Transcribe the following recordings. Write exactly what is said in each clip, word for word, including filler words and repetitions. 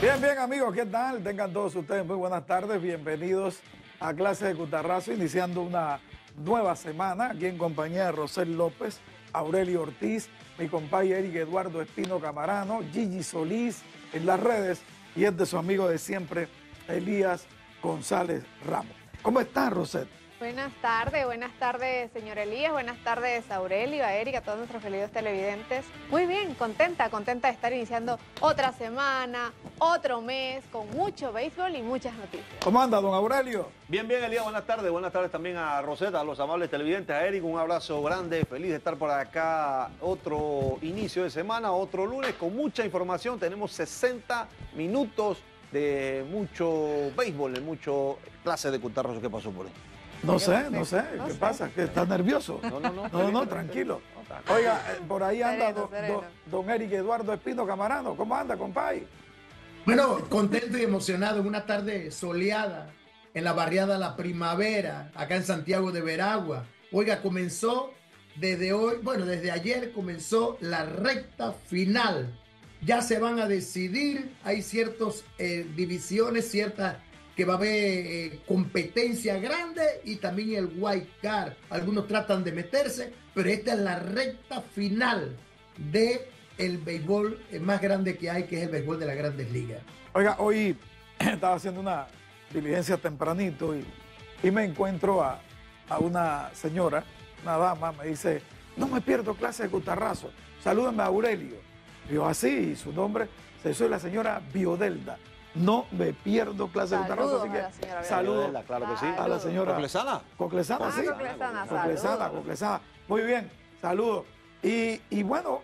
Bien, bien, amigos, ¿qué tal? Tengan todos ustedes muy buenas tardes. Bienvenidos a Clase de Cutarrazo, iniciando una nueva semana aquí en compañía de Rosel López, Aurelio Ortiz, mi compañero Eric Eduardo Espino Camarano, Gigi Solís en las redes y es de su amigo de siempre, Elías González Ramos. ¿Cómo estás, Rosel? Buenas tardes, buenas tardes, señor Elías, buenas tardes, Aurelio, a Eric, a todos nuestros queridos televidentes. Muy bien, contenta, contenta de estar iniciando otra semana, otro mes, con mucho béisbol y muchas noticias. ¿Cómo anda, don Aurelio? Bien, bien, Elías, buenas tardes, buenas tardes también a Rosetta, a los amables televidentes, a Eric, un abrazo grande, feliz de estar por acá, otro inicio de semana, otro lunes, con mucha información, tenemos sesenta minutos de mucho béisbol, de mucho clase de cutarrazo que pasó por ahí. No sé, no sé, no ¿qué sé. pasa? ¿Que estás nervioso? No, no, no. No, no, tranquilo. Oiga, eh, por ahí anda Sereno, don, sereno. don- don Eric Eduardo Espino Camarano. ¿Cómo anda, compay? Bueno, contento y emocionado en una tarde soleada en la barriada La Primavera, acá en Santiago de Veragua. Oiga, comenzó desde hoy, bueno, desde ayer comenzó la recta final. Ya se van a decidir, hay ciertas eh, divisiones, ciertas que va a haber eh, competencia grande y también el wild card. Algunos tratan de meterse, pero esta es la recta final de el béisbol eh, más grande que hay, que es el béisbol de las Grandes Ligas. Oiga, hoy estaba haciendo una diligencia tempranito y, y me encuentro a, a una señora, una dama, me dice, no me pierdo clase de cutarrazo, salúdame a Aurelio. Yo así, y su nombre, soy la señora Biodelda. No me pierdo clase de cutarrazo, así Saludos a la señora que Biodelda. saludo Claro que sí. a la señora ¿Coclesana? Coclesana, Ah, sí. Coclesana, Coclesana, saludos. Coclesana. Muy bien, saludos. Y, y bueno,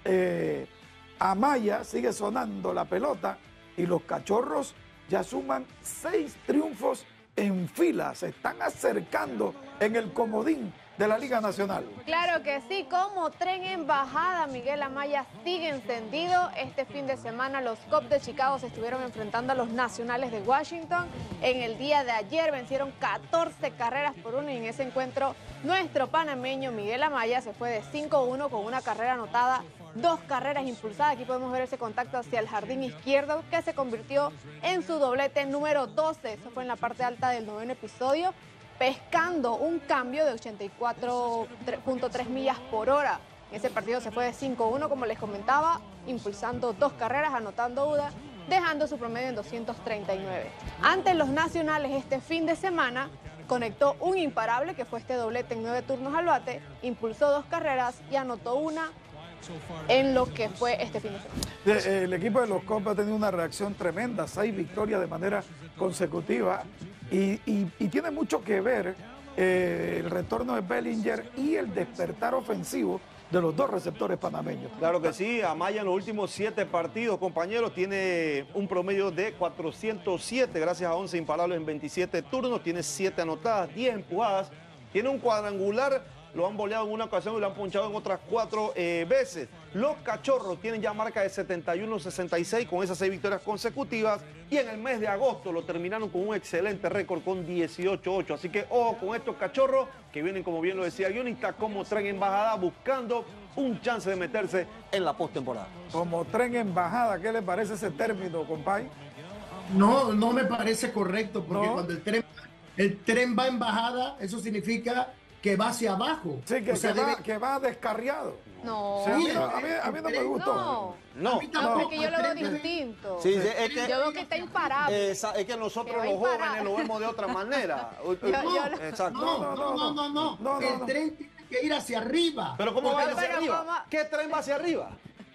eh, Amaya sigue sonando la pelota y los Cachorros ya suman seis triunfos en fila. Se están acercando en el comodín de la Liga Nacional. Claro que sí, como tren en bajada, Miguel Amaya sigue encendido. Este fin de semana los Cubs de Chicago se estuvieron enfrentando a los Nacionales de Washington. En el día de ayer vencieron catorce carreras por uno y en ese encuentro nuestro panameño Miguel Amaya se fue de cinco uno con una carrera anotada, dos carreras impulsadas. Aquí podemos ver ese contacto hacia el jardín izquierdo que se convirtió en su doblete número doce. Eso fue en la parte alta del noveno episodio, pescando un cambio de ochenta y cuatro punto tres millas por hora. Ese partido se fue de cinco uno, como les comentaba, impulsando dos carreras, anotando una, dejando su promedio en doscientos treinta y nueve. Ante los Nacionales este fin de semana, conectó un imparable, que fue este doblete en nueve turnos al bate, impulsó dos carreras y anotó una en lo que fue este fin de semana. Eh, El equipo de los Cubs ha tenido una reacción tremenda, seis victorias de manera consecutiva y, y- y tiene mucho que ver eh, el retorno de Bellinger y el despertar ofensivo de los dos receptores panameños. Claro que sí, Amaya en los últimos siete partidos, compañeros, tiene un promedio de cuatrocientos siete, gracias a once imparables en veintisiete turnos, tiene siete anotadas, diez empujadas, tiene un cuadrangular, lo han boleado en una ocasión y lo han ponchado en otras cuatro eh, veces. Los Cachorros tienen ya marca de setenta y uno sesenta y seis con esas seis victorias consecutivas y en el mes de agosto lo terminaron con un excelente récord con dieciocho ocho. Así que ojo con estos Cachorros que vienen, como bien lo decía el guionista, como tren en bajada buscando un chance de meterse en la postemporada. Como tren en bajada, ¿qué le parece ese término, compay? No, no me parece correcto, porque ¿No? cuando el tren, el tren va en bajada, eso significa que va hacia abajo. Sí, que, O sea, que va, debe- que va descarriado. No, O sea, a, mí, Sí, a mí- a mí no me gustó. no, No, A mí no, tampoco, porque yo lo el veo tren debe- distinto. sí, sí, es que, Yo veo que está imparable. esa- es que nosotros Que va los jóvenes imparable. lo vemos de otra manera. yo lo- Exacto. No, no, no, no, no, No, no, El no. tren tiene que ir hacia arriba. Pero ¿cómo va Porque hacia pero arriba? ¿cómo? ¿Qué tren va hacia arriba?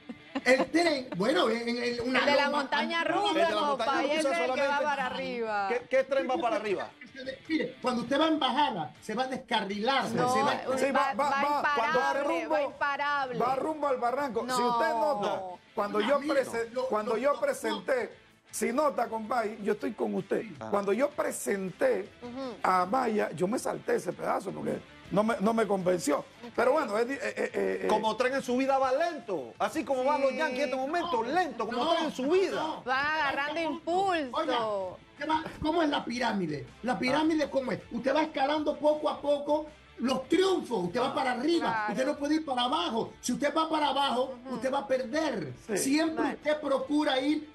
El tren, bueno, en, en una El de la loma- montaña El de rusa, la montaña compa, y rusa ese es el que solamente- va para arriba. ¿Qué, qué tren va para arriba? Mire, cuando usted va en bajada, se va a descarrilar. No, se va, un- Sí, va, va- va- va va- cuando imparable, rumbo- va imparable. Va rumbo al barranco. Si No. usted nota, cuando yo, Mira, prese- lo- cuando lo- yo lo- presenté, si nota, compay, yo estoy con usted. Cuando yo presenté a Maya, yo me salté ese pedazo porque no me, no me convenció. Pero bueno, es, di- eh, eh, eh, Como tren en su vida va lento. Así como van los Sí. Yankees en este momento, lento, como No, tren en su vida. no. Van agarrando impulso. Oiga, ¿qué va- ¿cómo es la pirámide? La pirámide, ¿cómo es? Usted va escalando poco a poco los triunfos. Usted va para arriba, Claro. usted no puede ir para abajo. Si usted va para abajo, usted va a perder. Sí. Siempre Vale. usted procura ir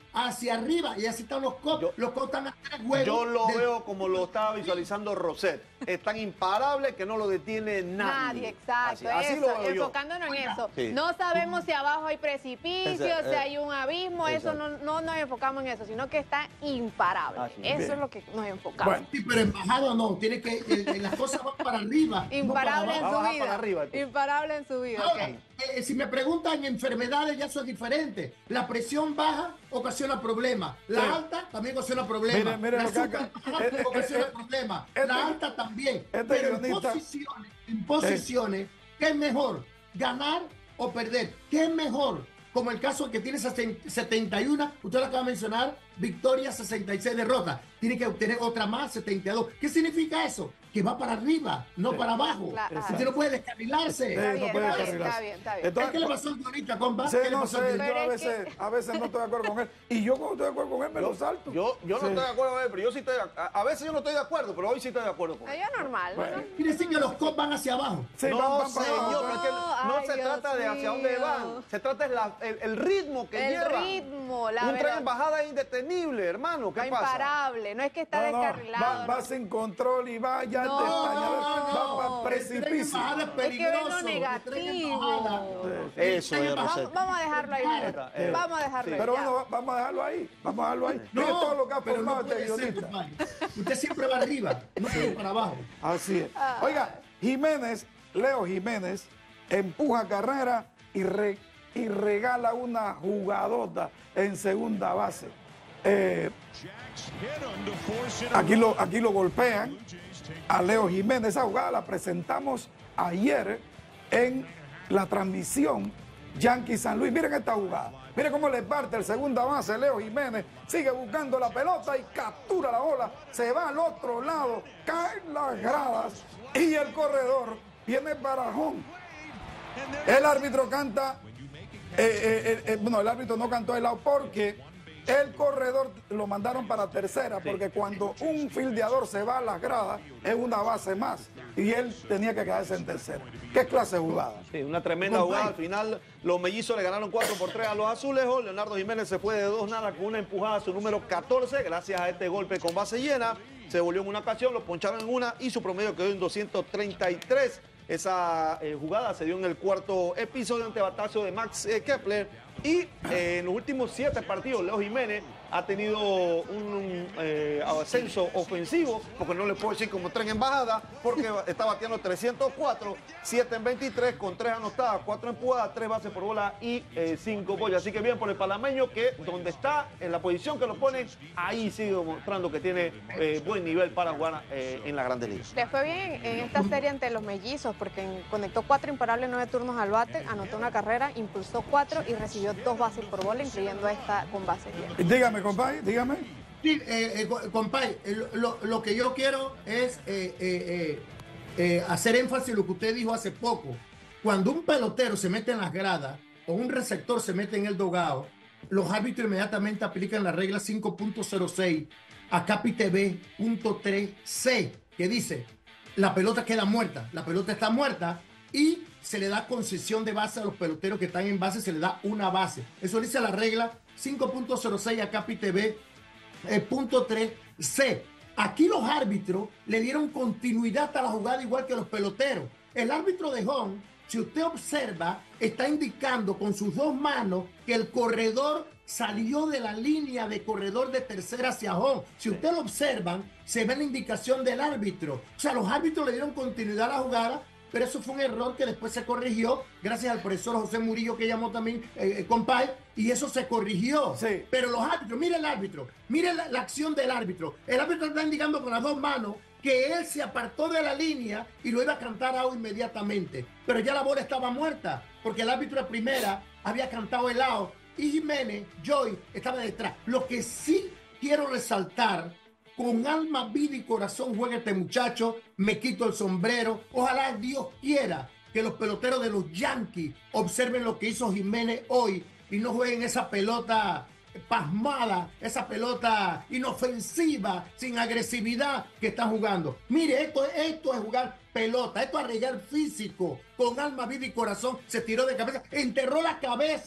hacia arriba y así están los Cubs. Yo- Los Cubs están a tres juegos. Yo lo del- veo como lo estaba visualizando Roset. Es tan imparable que no lo detiene nadie. Nadie, exacto. Así, así eso, lo veo yo. enfocándonos en eso. Sí. No sabemos si abajo hay precipicio, Ese, si eh, hay un abismo, eso no, exacto. no nos enfocamos en eso, sino que está imparable. Así es. Eso Bien. es lo que nos enfocamos. Bueno, Sí, pero en bajada no, tiene que, eh, eh, las cosas van para arriba. no para Imparable en abajo. Va a su bajar vida. para arriba, entonces. Imparable en su vida, Ahora, ok. eh, si me preguntan enfermedades, ya eso es diferente. La presión baja ocasiona problemas. La Sí. alta también ocasiona problemas. Miren, miren la lo que azúcar acá- baja eh, eh, ocasiona eh, problemas. este- la alta también. este Pero en guionista- posiciones, en posiciones, ¿qué es mejor? ¿Ganar o perder? ¿Qué es mejor? Como el caso que tiene setenta y uno, usted lo acaba de mencionar, victoria, sesenta y seis derrotas. Tiene que obtener otra más, setenta y dos. ¿Qué significa eso? Que va para arriba, no para abajo. Claro. Usted no puede descarrilarse. Sí, Está no bien, puede está bien, descarrilarse. está bien, está bien. Entonces, ¿Qué le pasó al guionista, compa? sí, ¿Qué le no pasó sé, al yo guionista? a Pero es veces, a veces no estoy de acuerdo con él. Y yo cuando estoy de acuerdo con él, me lo salto. Yo, yo no Sí. estoy de acuerdo con él, pero yo sí estoy de, a, a veces yo no estoy de acuerdo, pero hoy sí estoy de acuerdo con él. Yo normal, ¿no? Bueno. Quiere decir que los Cubs van hacia abajo. Sí, no, van- van para señor, abajo. pero es que no Ay, se Dios trata de hacia dónde mío. van, se trata de la- el, el ritmo que El lleva. ritmo, la Un tren verdad. en bajada es indetenible, hermano, ¿qué Va pasa? imparable, no es que está No, no, descarrilado. va, va no. sin control y va ya No, de español, no, va no. para El tren en precipicio. bajada es Es que ve peligroso. lo el tren en negativo. bajada. Eso El tren es, en bajada- Vamos, vamos a dejarlo ahí. Era, era. Vamos a dejarlo ahí. Pero ya. bueno, va- vamos a dejarlo ahí. Vamos a dejarlo ahí. No, Mire todo lo que ha pero formado no este puede ser, guionista. compadre. Usted siempre va arriba, no puede ir para abajo. Así es. Oiga, Jiménez, Leo Jiménez, empuja carrera y, re- y regala una jugadota en segunda base. Eh, aquí, lo, aquí lo golpean a Leo Jiménez. Esa jugada la presentamos ayer en la transmisión Yankee San Luis. Miren esta jugada. Miren cómo le parte el segunda base Leo Jiménez. Sigue buscando la pelota y captura la bola. Se va al otro lado. Caen las gradas y el corredor viene para home. El árbitro canta. eh, eh, eh, bueno, el árbitro no cantó el lado porque el corredor lo mandaron para tercera, porque cuando un fildeador se va a las gradas es una base más y él tenía que quedarse en tercera. ¿Qué clase de jugada? Sí, una tremenda Compadre. jugada. Al final, los mellizos le ganaron cuatro por tres a los azulejos. Leonardo Jiménez se fue de dos nada con una empujada a su número catorce. Gracias a este golpe con base llena, se volvió en una ocasión, lo poncharon en una y su promedio quedó en doscientos treinta y tres. Esa eh, jugada se dio en el cuarto episodio ante batazo de Max eh, Kepler. Y eh, en los últimos siete partidos, Leo Jiménez ha tenido un eh, ascenso ofensivo, porque no le puedo decir como tren en bajada, porque está bateando trescientos cuatro, siete en veintitrés, con tres anotadas, cuatro empujadas, tres bases por bola y cinco bolas. Así que bien por el panameño, que donde está, en la posición que lo ponen, ahí sigue demostrando que tiene eh, buen nivel para jugar eh, en la Grande Liga. Le fue bien en esta serie ante los mellizos porque en- conectó cuatro imparables, nueve turnos al bate, anotó una carrera, impulsó cuatro y recibió dos bases por bola, incluyendo esta con bases llenas. Dígame, compadre, dígame. Sí, eh, eh, co- compadre, eh, lo, lo- lo que yo quiero es eh, eh, eh, eh, hacer énfasis en lo que usted dijo hace poco. Cuando un pelotero se mete en las gradas o un receptor se mete en el dogado, los árbitros inmediatamente aplican la regla cinco punto cero seis a Capi-T V punto tres C, que dice, la pelota queda muerta, la pelota está muerta y se le da concesión de base a los peloteros que están en base, se le da una base. Eso dice la regla cinco punto cero seis a Capi-T V eh, punto tres C. Aquí los árbitros le dieron continuidad a la jugada igual que los peloteros. El árbitro de home, si usted observa, está indicando con sus dos manos que el corredor salió de la línea de corredor de tercera hacia home. Si ustedes lo observan, se ve la indicación del árbitro. O sea, los árbitros le dieron continuidad a la jugada, pero eso fue un error que después se corrigió gracias al profesor José Murillo, que llamó también eh, compay, y eso se corrigió. Sí. Pero los árbitros, mire el árbitro, mire la, la acción del árbitro. El árbitro está indicando con las dos manos que él se apartó de la línea y lo iba a cantar out inmediatamente. Pero ya la bola estaba muerta, porque el árbitro de primera había cantado el out y Jiménez, Joy, estaba detrás. Lo que sí quiero resaltar, con alma, vida y corazón juega este muchacho, me quito el sombrero. Ojalá Dios quiera que los peloteros de los Yankees observen lo que hizo Jiménez hoy y no jueguen esa pelota pasmada, esa pelota inofensiva, sin agresividad que están jugando. Mire, esto, esto es jugar pelota, esto es arreglar físico, con alma, vida y corazón. Se tiró de cabeza, enterró la cabeza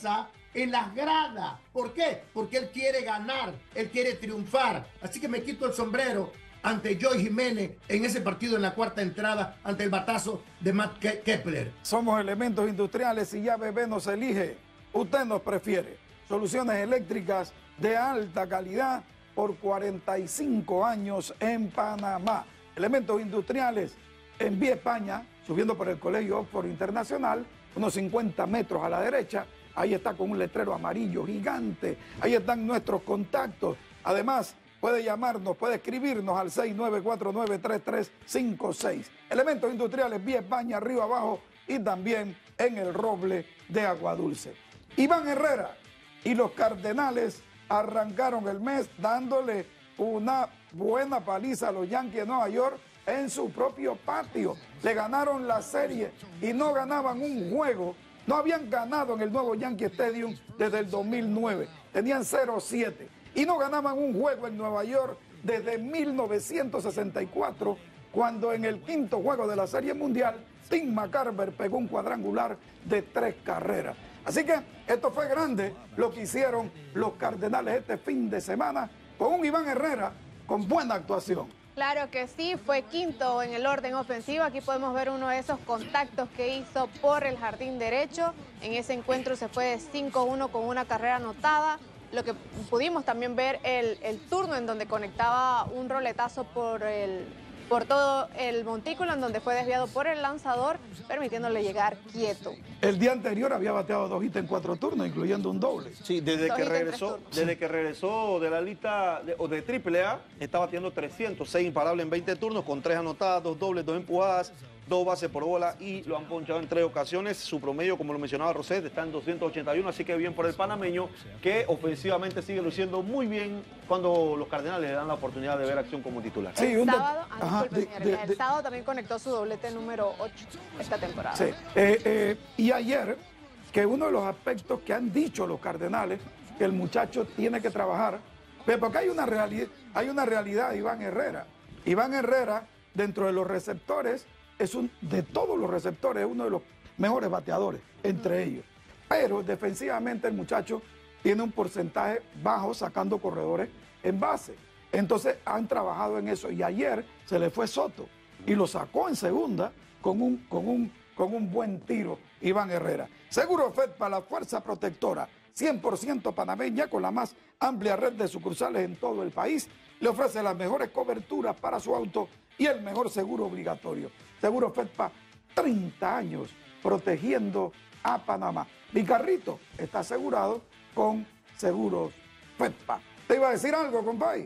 en las gradas. ¿Por qué? Porque él quiere ganar, él quiere triunfar. Así que me quito el sombrero ante Joy Jiménez en ese partido en la cuarta entrada ante el batazo de Matt Kepler. Somos Elementos Industriales y ya Bebé nos elige. Usted nos prefiere. Soluciones eléctricas de alta calidad por cuarenta y cinco años en Panamá. Elementos Industriales en Vía España, subiendo por el Colegio Oxford Internacional, unos cincuenta metros a la derecha. Ahí está con un letrero amarillo gigante. Ahí están nuestros contactos. Además, puede llamarnos, puede escribirnos al seis nueve cuatro nueve tres tres cinco seis. Elementos Industriales, Vía España, arriba abajo y también en el Roble de Aguadulce. Iván Herrera y los Cardenales arrancaron el mes dándole una buena paliza a los Yankees de Nueva York en su propio patio. Le ganaron la serie y no ganaban un juego. No habían ganado en el nuevo Yankee Stadium desde el dos mil nueve. Tenían cero siete. Y no ganaban un juego en Nueva York desde mil novecientos sesenta y cuatro, cuando en el quinto juego de la Serie Mundial, Tim McCarver pegó un cuadrangular de tres carreras. Así que esto fue grande lo que hicieron los Cardenales este fin de semana con un Iván Herrera con buena actuación. Claro que sí, fue quinto en el orden ofensivo. Aquí podemos ver uno de esos contactos que hizo por el jardín derecho. En ese encuentro se fue de cinco uno con una carrera anotada. Lo que pudimos también ver el, el turno en donde conectaba un roletazo por, el, por todo el montículo, en donde fue desviado por el lanzador, permitiéndole llegar quieto. El día anterior había bateado dos hits en cuatro turnos, incluyendo un doble. Sí, desde que regresó, desde que regresó de la lista de, o de triple A, está batiendo trescientos seis imparables en veinte turnos, con tres anotadas, dos dobles, dos empujadas, dos bases por bola y lo han ponchado en tres ocasiones. Su promedio, como lo mencionaba Roset, está en doscientos ochenta y uno, así que bien por el panameño, que ofensivamente sigue luciendo muy bien cuando los Cardenales le dan la oportunidad de ver acción como titular. Sí, el un sábado, ah, Ajá, disculpe, de, señor, de, el de, sábado también conectó su doblete número ocho esta temporada. Sí, eh, eh, y ayer, que uno de los aspectos que han dicho los Cardenales, que el muchacho tiene que trabajar, porque hay una realidad, hay una realidad, Iván Herrera. Iván Herrera, dentro de los receptores, es un, de todos los receptores, es uno de los mejores bateadores, entre ellos. Pero defensivamente el muchacho tiene un porcentaje bajo sacando corredores en base. Entonces han trabajado en eso. Y ayer se le fue Soto y lo sacó en segunda con un, con un, con un buen tiro Iván Herrera. Seguro Fed para la fuerza protectora, cien por ciento panameña, con la más amplia red de sucursales en todo el país. Le ofrece las mejores coberturas para su auto y el mejor seguro obligatorio. Seguro Fedpa, treinta años protegiendo a Panamá. Mi carrito está asegurado con Seguros Fedpa. ¿Te iba a decir algo, compadre?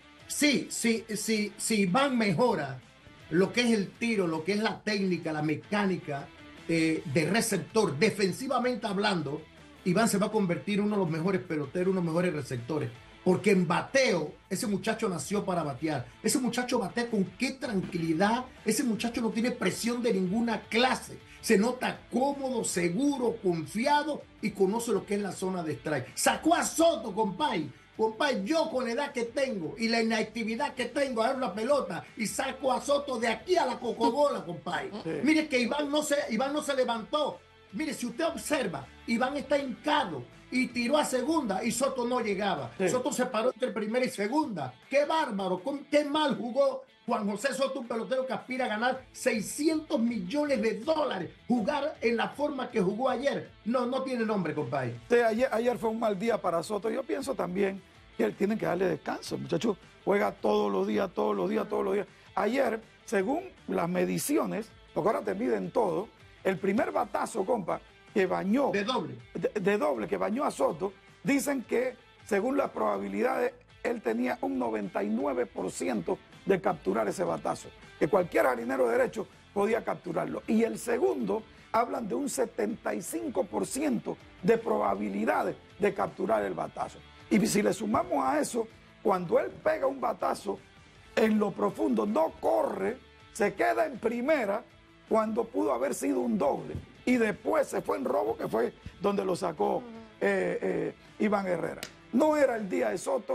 Sí, sí, sí, sí, Iván mejora lo que es el tiro, lo que es la técnica, la mecánica eh, de receptor. Defensivamente hablando, Iván se va a convertir en uno de los mejores peloteros, uno de los mejores receptores. Porque en bateo, ese muchacho nació para batear. Ese muchacho batea con qué tranquilidad. Ese muchacho no tiene presión de ninguna clase. Se nota cómodo, seguro, confiado y conoce lo que es la zona de strike. Sacó a Soto, compadre. Compadre, yo con la edad que tengo y la inactividad que tengo a ver la pelota y saco a Soto de aquí a la cocogola, compadre. Sí. Mire que Iván no se, Iván no se levantó. Mire, si usted observa, Iván está hincado y tiró a segunda y Soto no llegaba. Sí. Soto se paró entre primera y segunda. ¡Qué bárbaro! ¡Qué mal jugó Juan José Soto, un pelotero que aspira a ganar seiscientos millones de dólares! Jugar en la forma que jugó ayer, no, no tiene nombre, compadre. Sí, ayer, ayer fue un mal día para Soto. Yo pienso también que él tiene que darle descanso. El muchacho juega todos los días, todos los días, todos los días. Ayer, según las mediciones, porque ahora te miden todo, el primer batazo, compa, que bañó... De doble. De, de doble, que bañó a Soto, dicen que, según las probabilidades, él tenía un noventa y nueve por ciento de capturar ese batazo. Que cualquier jardinero derecho podía capturarlo. Y el segundo, hablan de un setenta y cinco por ciento de probabilidades de capturar el batazo. Y si le sumamos a eso, cuando él pega un batazo, en lo profundo no corre, se queda en primera, cuando pudo haber sido un doble. Y después se fue en robo, que fue donde lo sacó eh, eh, Iván Herrera. No era el día de Soto,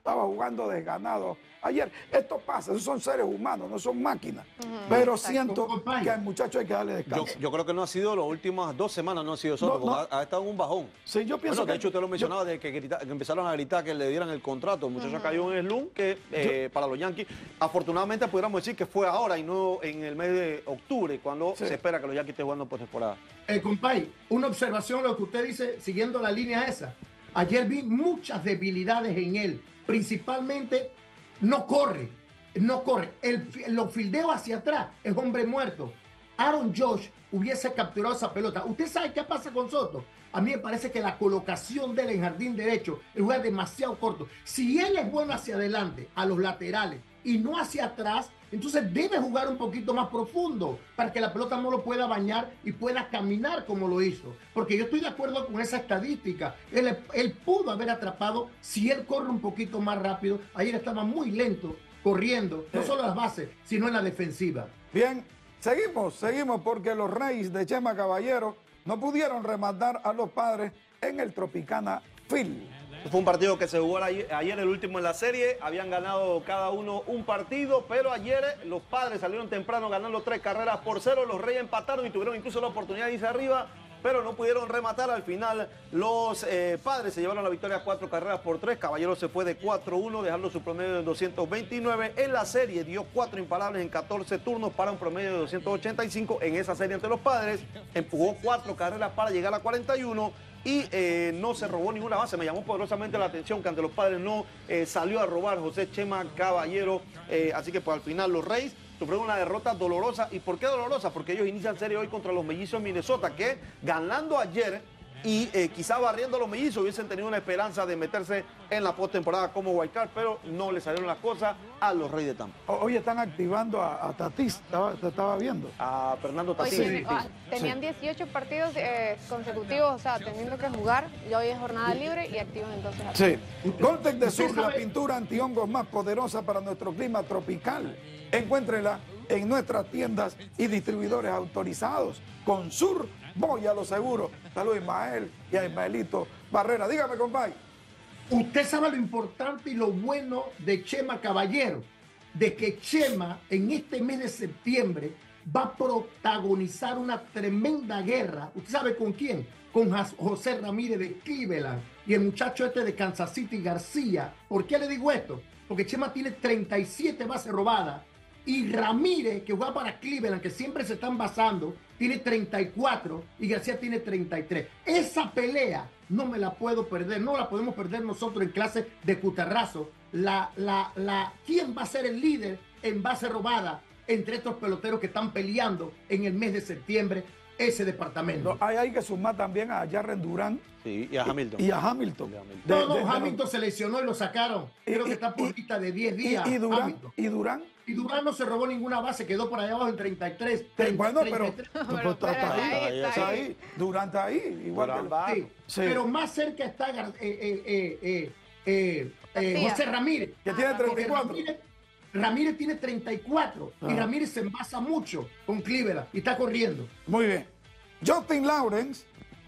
estaba jugando desganado ayer. Esto pasa, esos son seres humanos, no son máquinas. Uh-huh. Pero Exacto. siento que al muchacho hay que darle descanso. Yo, yo creo que no ha sido las últimas dos semanas, no ha sido Soto, no, no. porque ha, ha estado en un bajón. Sí, yo pienso bueno, que... De hecho, usted lo mencionaba yo, de que, grita, que empezaron a gritar que le dieran el contrato. El muchacho uh-huh. cayó en el slump que eh, yo, para los Yankees, afortunadamente pudiéramos decir que fue ahora y no en el mes de octubre, cuando sí. se espera que los Yankees estén jugando por temporada. Eh, compay, una observación a lo que usted dice, siguiendo la línea esa. Ayer vi muchas debilidades en él, principalmente no corre, no corre. El, los fildeos hacia atrás es hombre muerto. Aaron Josh hubiese capturado esa pelota. ¿Usted sabe qué pasa con Soto? A mí me parece que la colocación de él en jardín derecho es jugar demasiado corto. Si él es bueno hacia adelante, a los laterales, y no hacia atrás, entonces debe jugar un poquito más profundo para que la pelota no lo pueda bañar y pueda caminar como lo hizo. Porque yo estoy de acuerdo con esa estadística. Él, él pudo haber atrapado si él corre un poquito más rápido. Ayer estaba muy lento corriendo, no solo en las bases, sino en la defensiva. Bien, seguimos, seguimos porque los Reyes de Chema Caballero no pudieron rematar a los Padres en el Tropicana Field. Fue un partido que se jugó ayer, ayer, el último en la serie. Habían ganado cada uno un partido, pero ayer los Padres salieron temprano ganando tres carreras por cero. Los Reyes empataron y tuvieron incluso la oportunidad de irse arriba, pero no pudieron rematar. Al final los eh, Padres se llevaron la victoria cuatro carreras por tres. Caballero se fue de cuatro uno, dejando su promedio de doscientos veintinueve. En la serie dio cuatro imparables en catorce turnos para un promedio de doscientos ochenta y cinco. En esa serie ante los Padres empujó cuatro carreras para llegar a cuarenta y uno. Y eh, no se robó ninguna base. Me llamó poderosamente la atención que ante los Padres no eh, salió a robar José Chema Caballero. Eh, así que pues al final los Reyes sufrieron una derrota dolorosa. ¿Y por qué dolorosa? Porque ellos inician serie hoy contra los Mellizos Minnesota, que ganando ayer y eh, quizá barriendo a los Mellizos hubiesen tenido una esperanza de meterse en la postemporada como wild card, pero no le salieron las cosas a los Reyes de Tampa. Hoy están activando a, a Tatis, estaba, te estaba viendo. A Fernando Tatis. Sí, sí. Ah, tenían dieciocho partidos eh, consecutivos, o sea, teniendo que jugar, y hoy es jornada libre y activan entonces a Sí. Goltec de Sur, la pintura antihongos más poderosa para nuestro clima tropical. Encuéntrela en nuestras tiendas y distribuidores autorizados. Con Sur, voy a lo seguro. Saludos a Ismael y a Ismaelito Barrera. Dígame, compadre. Usted sabe lo importante y lo bueno de Chema Caballero, de que Chema en este mes de septiembre va a protagonizar una tremenda guerra. ¿Usted sabe con quién? Con José Ramírez de Cleveland y el muchacho este de Kansas City, García. ¿Por qué le digo esto? Porque Chema tiene treinta y siete bases robadas y Ramírez, que juega para Cleveland, que siempre se están basando, tiene treinta y cuatro y García tiene treinta y tres. Esa pelea no me la puedo perder, no la podemos perder nosotros en clase de Cutarrazo. La, la, la, ¿Quién va a ser el líder en base robada entre estos peloteros que están peleando en el mes de septiembre ese departamento? No, hay, hay que sumar también a Jarren Durán. Sí, y a Hamilton. Y, y a Hamilton. De, no, no, de, Hamilton de, se lesionó y lo sacaron. Creo y, que está por lista de diez días. Y, y Durán. Y Durán. Y Durán no se robó ninguna base, quedó por allá abajo en treinta y tres. treinta, bueno, treinta y tres. pero, pero está, está ahí, ahí, está ahí. ahí. Durán está ahí. Igual Durán que sí, sí. Pero más cerca está eh, eh, eh, eh, eh, José Ramírez. Que tiene treinta y cuatro. Ramírez, Ramírez tiene treinta y cuatro. Ah. Y Ramírez se envasa mucho con Cleveland y está corriendo. Muy bien. Justin Lawrence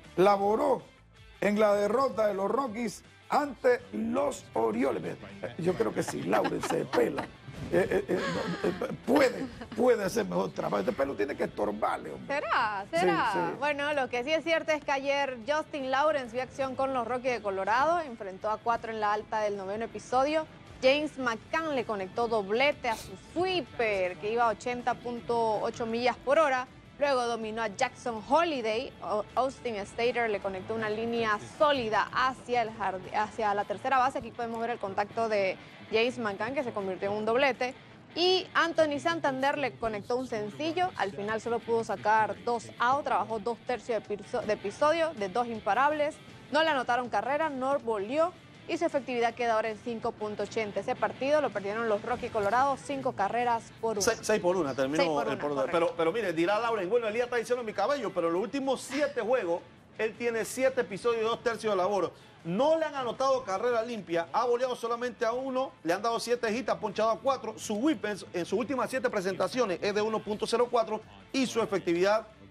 laboró en la derrota de los Rockies ante los Orioles. Yo creo que sí, Lawrence se pela. Eh, eh, eh, no, eh, puede, puede hacer mejor trabajo. Este pelo tiene que estorbarle, hombre. ¿Será? ¿Será? Sí, sí. Bueno, lo que sí es cierto es que ayer Justin Lawrence vio acción con los Rockies de Colorado, enfrentó a cuatro en la alta del noveno episodio. James McCann le conectó doblete a su sweeper, que iba a ochenta punto ocho millas por hora. Luego dominó a Jackson Holiday. Austin Stater le conectó una línea sólida hacia, el jardín, hacia la tercera base. Aquí podemos ver el contacto de James McCann, que se convirtió en un doblete. Y Anthony Santander le conectó un sencillo. Al final solo pudo sacar dos outs. Trabajó dos tercios de episodio de dos imparables. No le anotaron carrera, no volvió. Y su efectividad queda ahora en cinco punto ochenta. Ese partido lo perdieron los Rockies Colorado, cinco carreras por una. Seis, seis por una, terminó por el una, por pero, pero mire, dirá Lauren, bueno, Elías está diciendo mi cabello, pero los últimos siete juegos, él tiene siete episodios y dos tercios de labor. No le han anotado carrera limpia, ha boleado solamente a uno, le han dado siete hits, ha ponchado a cuatro. Su whip en, en sus últimas siete presentaciones es de uno punto cero cuatro y su efectividad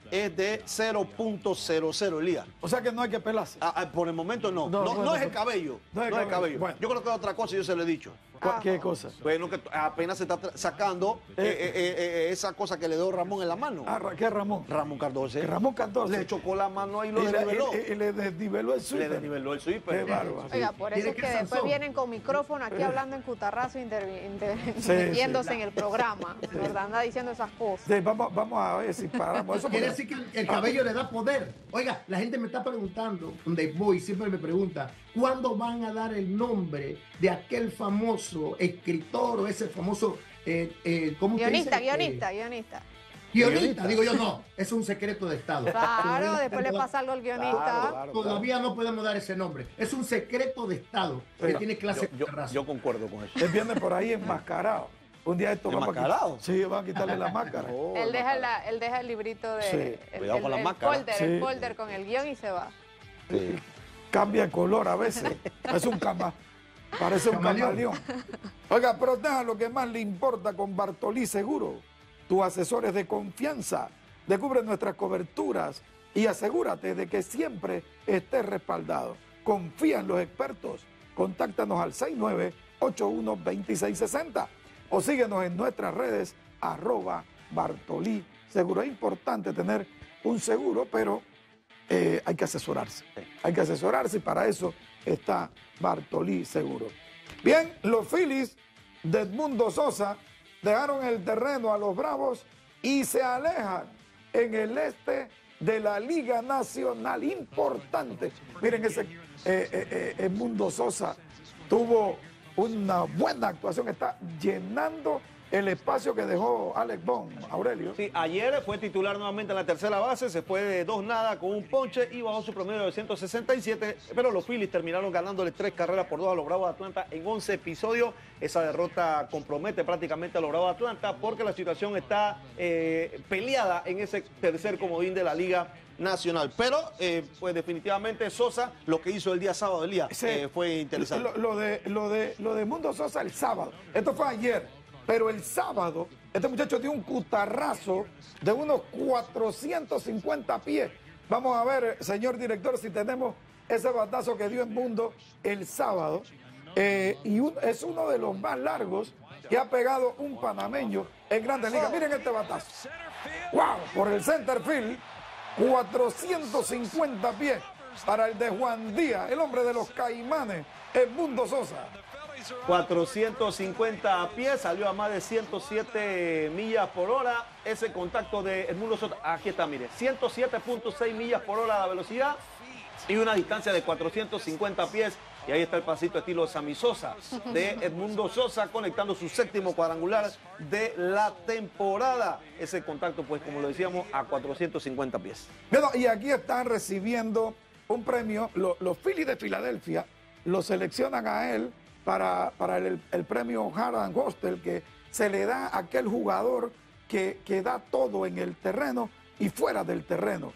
es de cero punto cero cero, Elías. O sea que no hay que pelarse. Ah, ah, por el momento no. No, No, no, bueno, es el cabello. no No es es el el cabello. cabello. Bueno. Yo creo que es otra cosa, yo se lo he dicho. ¿Qué cosa? Bueno, que apenas se está tra- sacando Eh. eh, eh, eh, eh, esa cosa que le dio Ramón en la mano. Ah, Ra- ¿qué es Ramón? Ramón Cardoso. Que Ramón Cardoso. Le chocó la mano ahí y lo y, le, desniveló. y- y le desniveló el Le sweeper. desniveló el sweeper. Qué bárbaro. Oiga, por eso Tiene es que que después Sansón. vienen con micrófono aquí hablando en cutarrazo, intervi- inter- sí. metiéndose en el programa, ¿verdad? Anda diciendo esas cosas. Sí, vamos, vamos a ver si paramos eso. Quiere porque- decir que el, el cabello le da poder. Oiga, la gente me está preguntando, donde voy, siempre me pregunta, ¿cuándo van a dar el nombre de aquel famoso escritor o ese famoso, eh, eh, ¿cómo usted Guionista, dice? guionista, guionista. Eh, guionista, Guionista. digo yo, no, es un secreto de Estado. Claro, Todavía- después le pasa algo al guionista. Claro, claro, Todavía no podemos dar ese nombre. Es un secreto de Estado que Oiga, tiene clase Yo, yo- de raza. yo concuerdo con eso. Él viene por ahí enmascarado. Un día esto vamos a ¿Enmascarado? quitar- Sí, van a quitarle la máscara. Oh, Él deja, enmascarado. la- él deja el librito de Sí. el, Cuidado el- con la el máscara. folder, Sí. el folder con el guión y se va. Sí. Cambia el color a veces. Es un cama. Parece un camaleón. Camaleón. Oiga, proteja lo que más le importa con Bartolí Seguro. Tus asesores de confianza. Descubre nuestras coberturas y asegúrate de que siempre estés respaldado. Confía en los expertos. Contáctanos al seis nueve ocho uno dos seis seis cero o síguenos en nuestras redes arroba Bartolí Seguro. Es importante tener un seguro, pero eh, hay que asesorarse. Hay que asesorarse y para eso está Bartolí Seguro. Bien, los Phillies de Edmundo Sosa dejaron el terreno a los Bravos y se alejan en el este de la Liga Nacional. Importante. Miren, ese eh, eh, eh, Edmundo Sosa tuvo una buena actuación. Está llenando el espacio que dejó Alex Bond, Aurelio. Sí, ayer fue titular nuevamente en la tercera base, se fue de dos nada con un ponche y bajó su promedio de ciento sesenta y siete, pero los Phillies terminaron ganándole tres carreras por dos a los Bravos de Atlanta en once episodios. Esa derrota compromete prácticamente a los Bravos de Atlanta porque la situación está eh, peleada en ese tercer comodín de la Liga Nacional. Pero, eh, pues definitivamente Sosa, lo que hizo el día sábado, el día, Sí. eh, fue interesante. Lo, lo de, lo, de, lo de Mundo Sosa el sábado. Esto fue ayer. Pero el sábado, este muchacho dio un cutarrazo de unos cuatrocientos cincuenta pies. Vamos a ver, señor director, si tenemos ese batazo que dio en Mundo el sábado. Eh, y un- es uno de los más largos que ha pegado un panameño en Grandes Ligas. Miren este batazo. ¡Wow! Por el center field, cuatrocientos cincuenta pies para el de Juan Díaz, el hombre de los Caimanes, Edmundo Sosa. cuatrocientos cincuenta pies, salió a más de ciento siete millas por hora. Ese contacto de Edmundo Sosa, aquí está, mire, ciento siete punto seis millas por hora la velocidad y una distancia de cuatrocientos cincuenta pies. Y ahí está el pasito estilo Sammy Sosa de Edmundo Sosa conectando su séptimo cuadrangular de la temporada. Ese contacto, pues, como lo decíamos, a cuatrocientos cincuenta pies. Bueno, y aquí están recibiendo un premio. Lo- los Phillies de Filadelfia lo seleccionan a él para, para el, el premio Harlan Hostel, que se le da a aquel jugador que, que da todo en el terreno y fuera del terreno.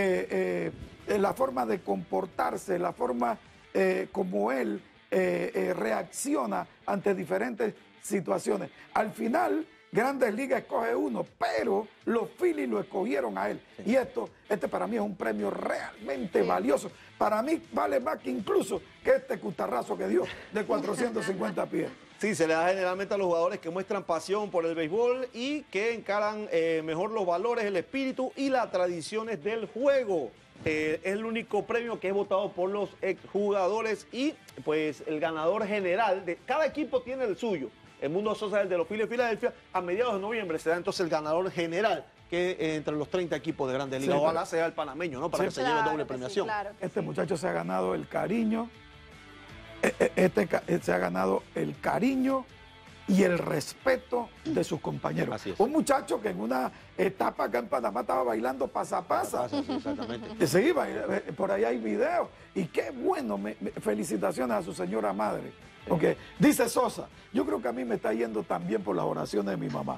Eh, eh, la forma de comportarse, la forma eh, como él eh, eh, reacciona ante diferentes situaciones. Al final, Grandes Ligas escoge uno, pero los Phillies lo escogieron a él. Y esto, este para mí es un premio realmente Sí. valioso. Para mí vale más que incluso que este cutarrazo que dio de cuatrocientos cincuenta pies. Sí, se le da generalmente a los jugadores que muestran pasión por el béisbol y que encaran eh, mejor los valores, el espíritu y las tradiciones del juego. Eh, es el único premio que es votado por los exjugadores y pues el ganador general de cada equipo tiene el suyo. El Mundo Sosa es el de los Phillies de Filadelfia. A mediados de noviembre se da entonces el ganador general que eh, entre los treinta equipos de Grandes Ligas. Sí, Ojalá pero- sea el panameño, ¿no? Para Sí. que se lleve Claro doble que sí, premiación. claro que Este sí. muchacho se ha ganado el cariño, e- e- este ca- se ha ganado el cariño y el respeto de sus compañeros. Así es. Un muchacho que en una etapa acá en Panamá estaba bailando pasa a pasa. Pasa, sí, exactamente. Que se iba, eh, por ahí hay videos. Y qué bueno, me- me- felicitaciones a su señora madre. Porque dice Sosa, yo creo que a mí me está yendo también por las oraciones de mi mamá.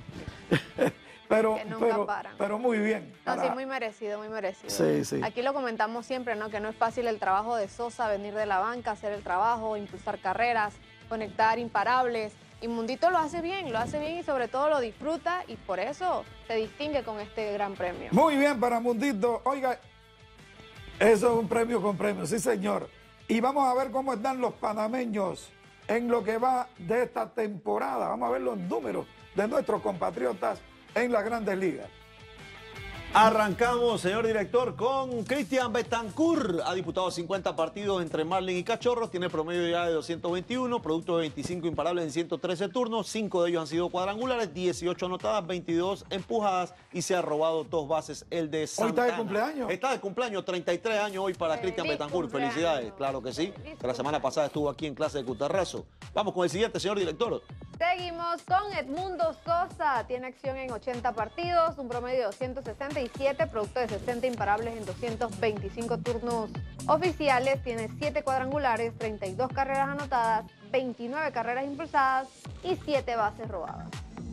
pero, Que nunca pero, paran. pero muy bien. No, sí, para- muy merecido, muy merecido. Sí, sí. Aquí lo comentamos siempre, ¿no? Que no es fácil el trabajo de Sosa, venir de la banca, hacer el trabajo, impulsar carreras, conectar imparables. Y Mundito lo hace bien, lo hace bien y sobre todo lo disfruta y por eso se distingue con este gran premio. Muy bien para Mundito. Oiga, eso es un premio con premio, sí señor. Y vamos a ver cómo están los panameños en lo que va de esta temporada. Vamos a ver los números de nuestros compatriotas en las Grandes Ligas. Arrancamos, señor director, con Cristian Betancourt. Ha disputado cincuenta partidos entre Marlins y Cachorros. Tiene promedio ya de doscientos veintiuno, producto de veinticinco imparables en ciento trece turnos. cinco de ellos han sido cuadrangulares, dieciocho anotadas, veintidós empujadas y se ha robado dos bases el de Santana. Hoy está de cumpleaños. Está de cumpleaños, treinta y tres años hoy para Cristian Betancourt. Felicidades, claro que sí. Que la semana pasada estuvo aquí en clase de Cutarrazo. Vamos con el siguiente, señor director. Seguimos con Edmundo Sosa. Tiene acción en ochenta partidos, un promedio de doscientos sesenta y siete, producto de sesenta imparables en doscientos veinticinco turnos oficiales. Tiene siete cuadrangulares, treinta y dos carreras anotadas, veintinueve carreras impulsadas y siete bases robadas.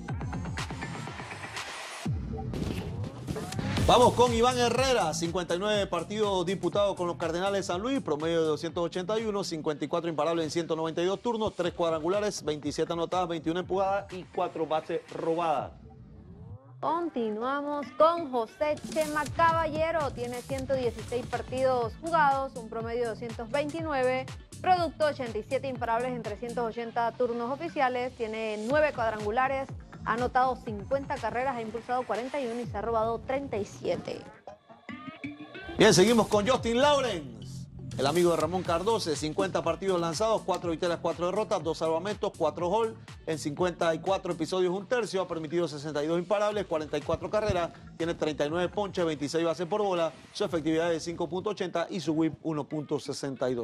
Vamos con Iván Herrera, cincuenta y nueve partidos disputados con los Cardenales de San Luis, promedio de doscientos ochenta y uno, cincuenta y cuatro imparables en ciento noventa y dos turnos, tres cuadrangulares, veintisiete anotadas, veintiuna empujadas y cuatro bases robadas. Continuamos con José Chema Caballero. Tiene ciento dieciséis partidos jugados, un promedio de doscientos veintinueve, producto ochenta y siete imparables en trescientos ochenta turnos oficiales. Tiene nueve cuadrangulares, ha anotado cincuenta carreras, ha impulsado cuarenta y uno y se ha robado treinta y siete. Bien, seguimos con Justin Lawrence, el amigo de Ramón Cardoce. cincuenta partidos lanzados, cuatro victorias, cuatro derrotas, dos salvamentos, cuatro hall. En cincuenta y cuatro episodios, un tercio. Ha permitido sesenta y dos imparables, cuarenta y cuatro carreras. Tiene treinta y nueve ponches, veintiséis bases por bola. Su efectividad es de cinco punto ochenta y su whip uno punto sesenta y dos.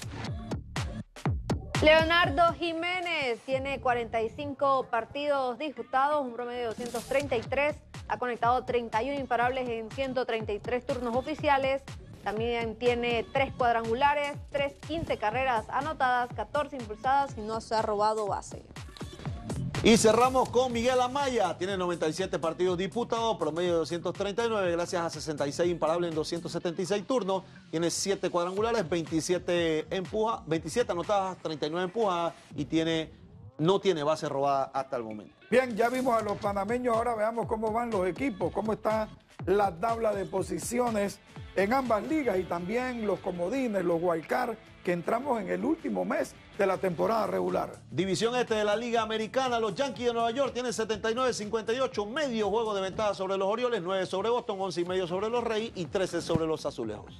Leonardo Jiménez tiene cuarenta y cinco partidos disputados, un promedio de doscientos treinta y tres. Ha conectado treinta y uno imparables en ciento treinta y tres turnos oficiales. También tiene tres cuadrangulares, tres, quince carreras anotadas, catorce impulsadas y no se ha robado base. Y cerramos con Miguel Amaya. Tiene noventa y siete partidos disputados, promedio de doscientos treinta y nueve, gracias a sesenta y seis imparables en doscientos setenta y seis turnos. Tiene siete cuadrangulares, veintisiete, empuja, veintisiete anotadas, treinta y nueve empujadas y tiene, no tiene base robada hasta el momento. Bien, ya vimos a los panameños, ahora veamos cómo van los equipos, cómo está la tabla de posiciones en ambas ligas y también los comodines, los wildcard, que entramos en el último mes de la temporada regular. División este de la Liga Americana, los Yankees de Nueva York tienen setenta y nueve cincuenta y ocho, medio juego de ventaja sobre los Orioles, nueve sobre Boston, once y medio sobre los Reyes y trece sobre los Azulejos.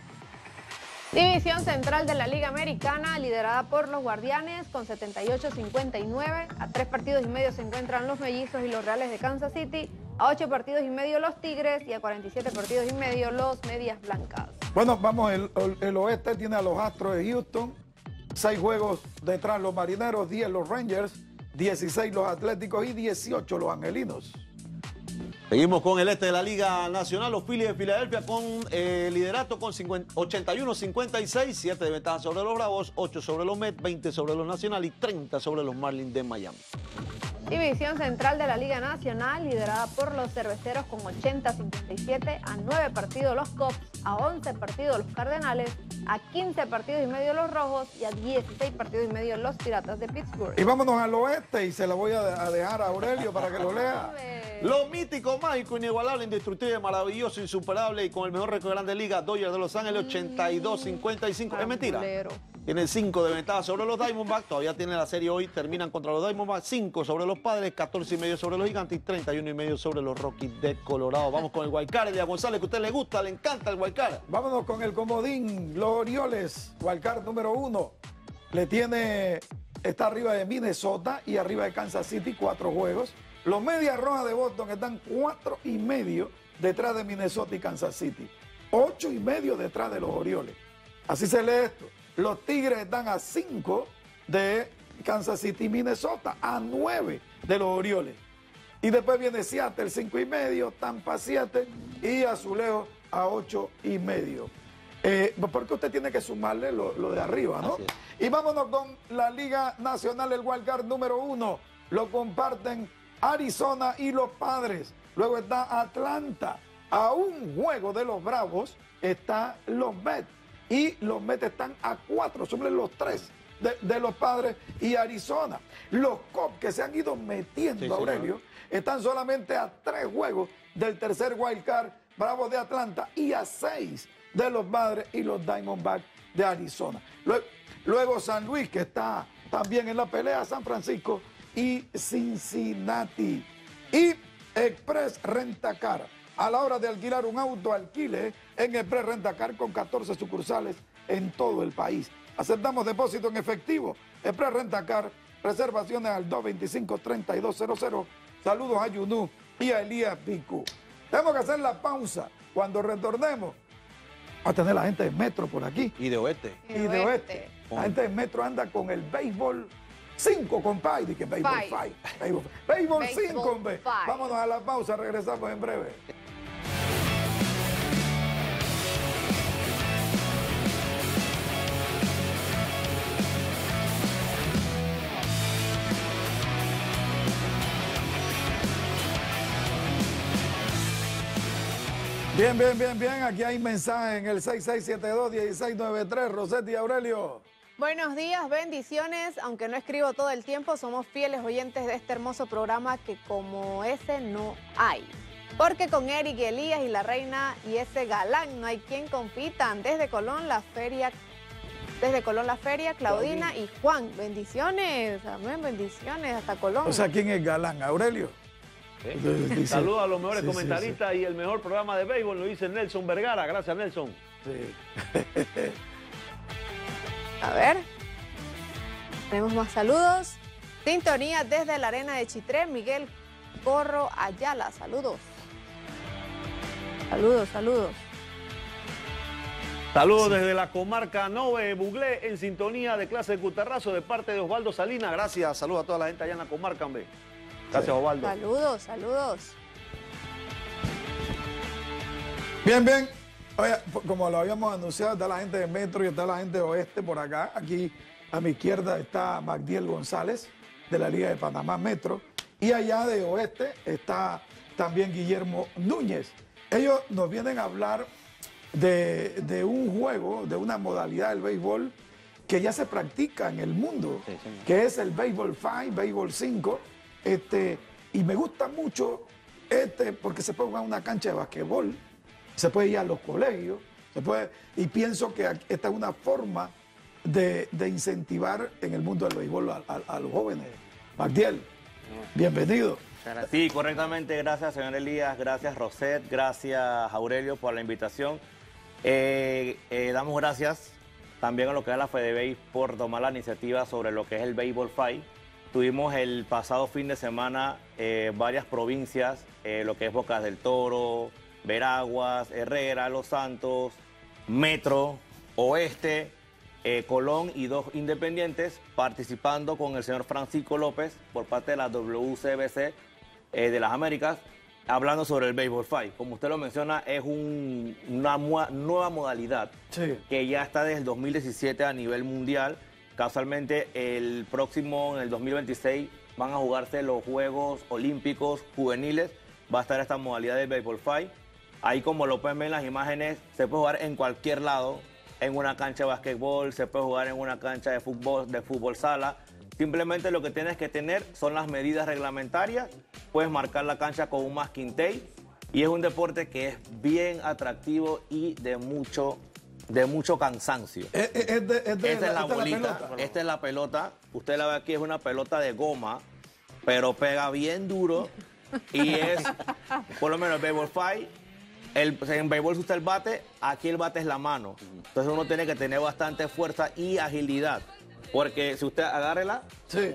División central de la Liga Americana, liderada por los Guardianes con setenta y ocho cincuenta y nueve. A tres partidos y medio se encuentran los Mellizos y los Reales de Kansas City. A ocho partidos y medio los Tigres y a cuarenta y siete partidos y medio los Medias Blancas. Bueno, vamos, el, el oeste tiene a los Astros de Houston. Seis juegos detrás los Marineros, diez los Rangers, dieciséis los Atléticos y dieciocho los Angelinos. Seguimos con el este de la Liga Nacional, los Phillies de Filadelfia con eh, liderato con ochenta y uno cincuenta y seis, siete de ventaja sobre los Bravos, ocho sobre los Mets, veinte sobre los Nacional y treinta sobre los Marlins de Miami. División central de la Liga Nacional, liderada por los Cerveceros con ochenta cincuenta y siete, a nueve partidos los Cubs, a once partidos los Cardenales, a quince partidos y medio los Rojos y a dieciséis partidos y medio los Piratas de Pittsburgh. Y vámonos al oeste y se la voy a dejar a Aurelio para que lo lea. Lo mítico, mágico, inigualable, indestructible, maravilloso, insuperable y con el mejor récord de Grandes Ligas, Dodgers de Los Ángeles, ochenta y dos cincuenta y cinco. Es mentira. Tiene cinco de ventaja sobre los Diamondbacks, todavía tiene la serie hoy, terminan contra los Diamondbacks, cinco sobre los Padres, catorce y medio sobre los Gigantes y treinta y uno y medio sobre los Rockies de Colorado. Vamos con el wildcard de González, que a usted le gusta, le encanta el wildcard. Vámonos con el comodín, los Orioles, wildcard número uno. Le tiene, está arriba de Minnesota y arriba de Kansas City, cuatro juegos. Los Medias Rojas de Boston están cuatro y medio detrás de Minnesota y Kansas City. Ocho y medio detrás de los Orioles. Así se lee esto. Los Tigres están a cinco de Kansas City y Minnesota, a nueve de los Orioles. Y después viene Seattle, cinco y medio, Tampa siete y Azulejos a ocho y medio. Eh, porque usted tiene que sumarle lo, lo de arriba, ¿no? Y vámonos con la Liga Nacional, el wildcard número uno. Lo comparten Arizona y los Padres. Luego está Atlanta. A un juego de los Bravos está los Mets. Y los Mets están a cuatro sobre los tres de, de los Padres y Arizona. Los Cubs que se han ido metiendo, sí, Aurelio, están solamente a tres juegos del tercer wild card, Bravos de Atlanta, y a seis de los Padres y los Diamondbacks de Arizona. Luego, luego San Luis, que está también en la pelea, San Francisco y Cincinnati. Y Express Rentacar. A la hora de alquilar un auto, alquile en Express Rentacar con catorce sucursales en todo el país. Aceptamos depósito en efectivo. Express Rentacar, reservaciones al dos veinticinco, treinta y dos cero cero. Saludos a Yunú y a Elías Picu. Tenemos que hacer la pausa. Cuando retornemos, a tener la gente de Metro por aquí. Y de Oeste. Y de, y de Oeste. Oeste. La gente de Metro anda con el béisbol cinco, compadre. Dije béisbol cinco. Béisbol, béisbol cinco, hombre. Vámonos a la pausa, regresamos en breve. Bien, bien, bien, bien. Aquí hay mensaje en el seis seis siete dos, uno seis nueve tres. Rosetti y Aurelio. Buenos días, bendiciones. Aunque no escribo todo el tiempo, somos fieles oyentes de este hermoso programa que como ese no hay. Porque con Eric y Elías y la reina y ese galán no hay quien compitan. Desde Colón, la feria, desde Colón, la feria, Claudina y Juan. Bendiciones, amén, bendiciones, hasta Colón. O sea, ¿quién es galán? ¿Aurelio? ¿Eh? Saludos a los mejores sí, comentaristas sí, sí. Y el mejor programa de béisbol lo dice Nelson Vergara. Gracias, Nelson. Sí. A ver. Tenemos más saludos. Sintonía desde la arena de Chitré, Miguel Corro Ayala. Saludos. Saludos, saludos. Saludos sí. Desde la comarca Nove Buglé, en sintonía de clase de Cutarrazo de parte de Osvaldo Salinas. Gracias. Saludos a toda la gente allá en la comarca, hombre. Gracias, sí. Osvaldo. Saludos, saludos. Bien, bien. Oye, como lo habíamos anunciado, está la gente de Metro y está la gente de Oeste por acá. Aquí a mi izquierda está Magdiel González, de la Liga de Panamá Metro. Y allá de Oeste está también Guillermo Núñez. Ellos nos vienen a hablar de, de un juego, de una modalidad del béisbol que ya se practica en el mundo, sí, sí. Que es el béisbol cinco, béisbol cinco. Este, y me gusta mucho este porque se puede jugar en una cancha de basquetbol, se puede ir a los colegios, se puede, y pienso que esta es una forma de, de incentivar en el mundo del béisbol a, a, a los jóvenes. Magdiel, bienvenido. Sí, correctamente, gracias señor Elías, gracias Roset, gracias Aurelio por la invitación. Eh, eh, damos gracias también a lo que es la FedeBéis por tomar la iniciativa sobre lo que es el béisbol cinco. Tuvimos el pasado fin de semana eh, varias provincias, eh, lo que es Bocas del Toro, Veraguas, Herrera, Los Santos, Metro, Oeste, eh, Colón y dos independientes participando con el señor Francisco López por parte de la W C B C eh, de las Américas, hablando sobre el béisbol cinco. Como usted lo menciona, es un, una nueva modalidad sí. Que ya está desde el dos mil diecisiete a nivel mundial. Casualmente, el próximo, en el dos mil veintiséis, van a jugarse los Juegos Olímpicos Juveniles. Va a estar esta modalidad del béisbol cinco. Ahí, como lo pueden ver en las imágenes, se puede jugar en cualquier lado. En una cancha de básquetbol, se puede jugar en una cancha de fútbol, de fútbol sala. Simplemente lo que tienes que tener son las medidas reglamentarias. Puedes marcar la cancha con un masking tape. Y es un deporte que es bien atractivo y de mucho de mucho cansancio. Es, es de, es de esta la, es la bolita, la esta es la pelota. Usted la ve aquí, es una pelota de goma, pero pega bien duro. Y es, por lo menos el béisbol cinco, el, en béisbol se usa el bate, aquí el bate es la mano. Entonces uno tiene que tener bastante fuerza y agilidad. Porque si usted agárrela, sí,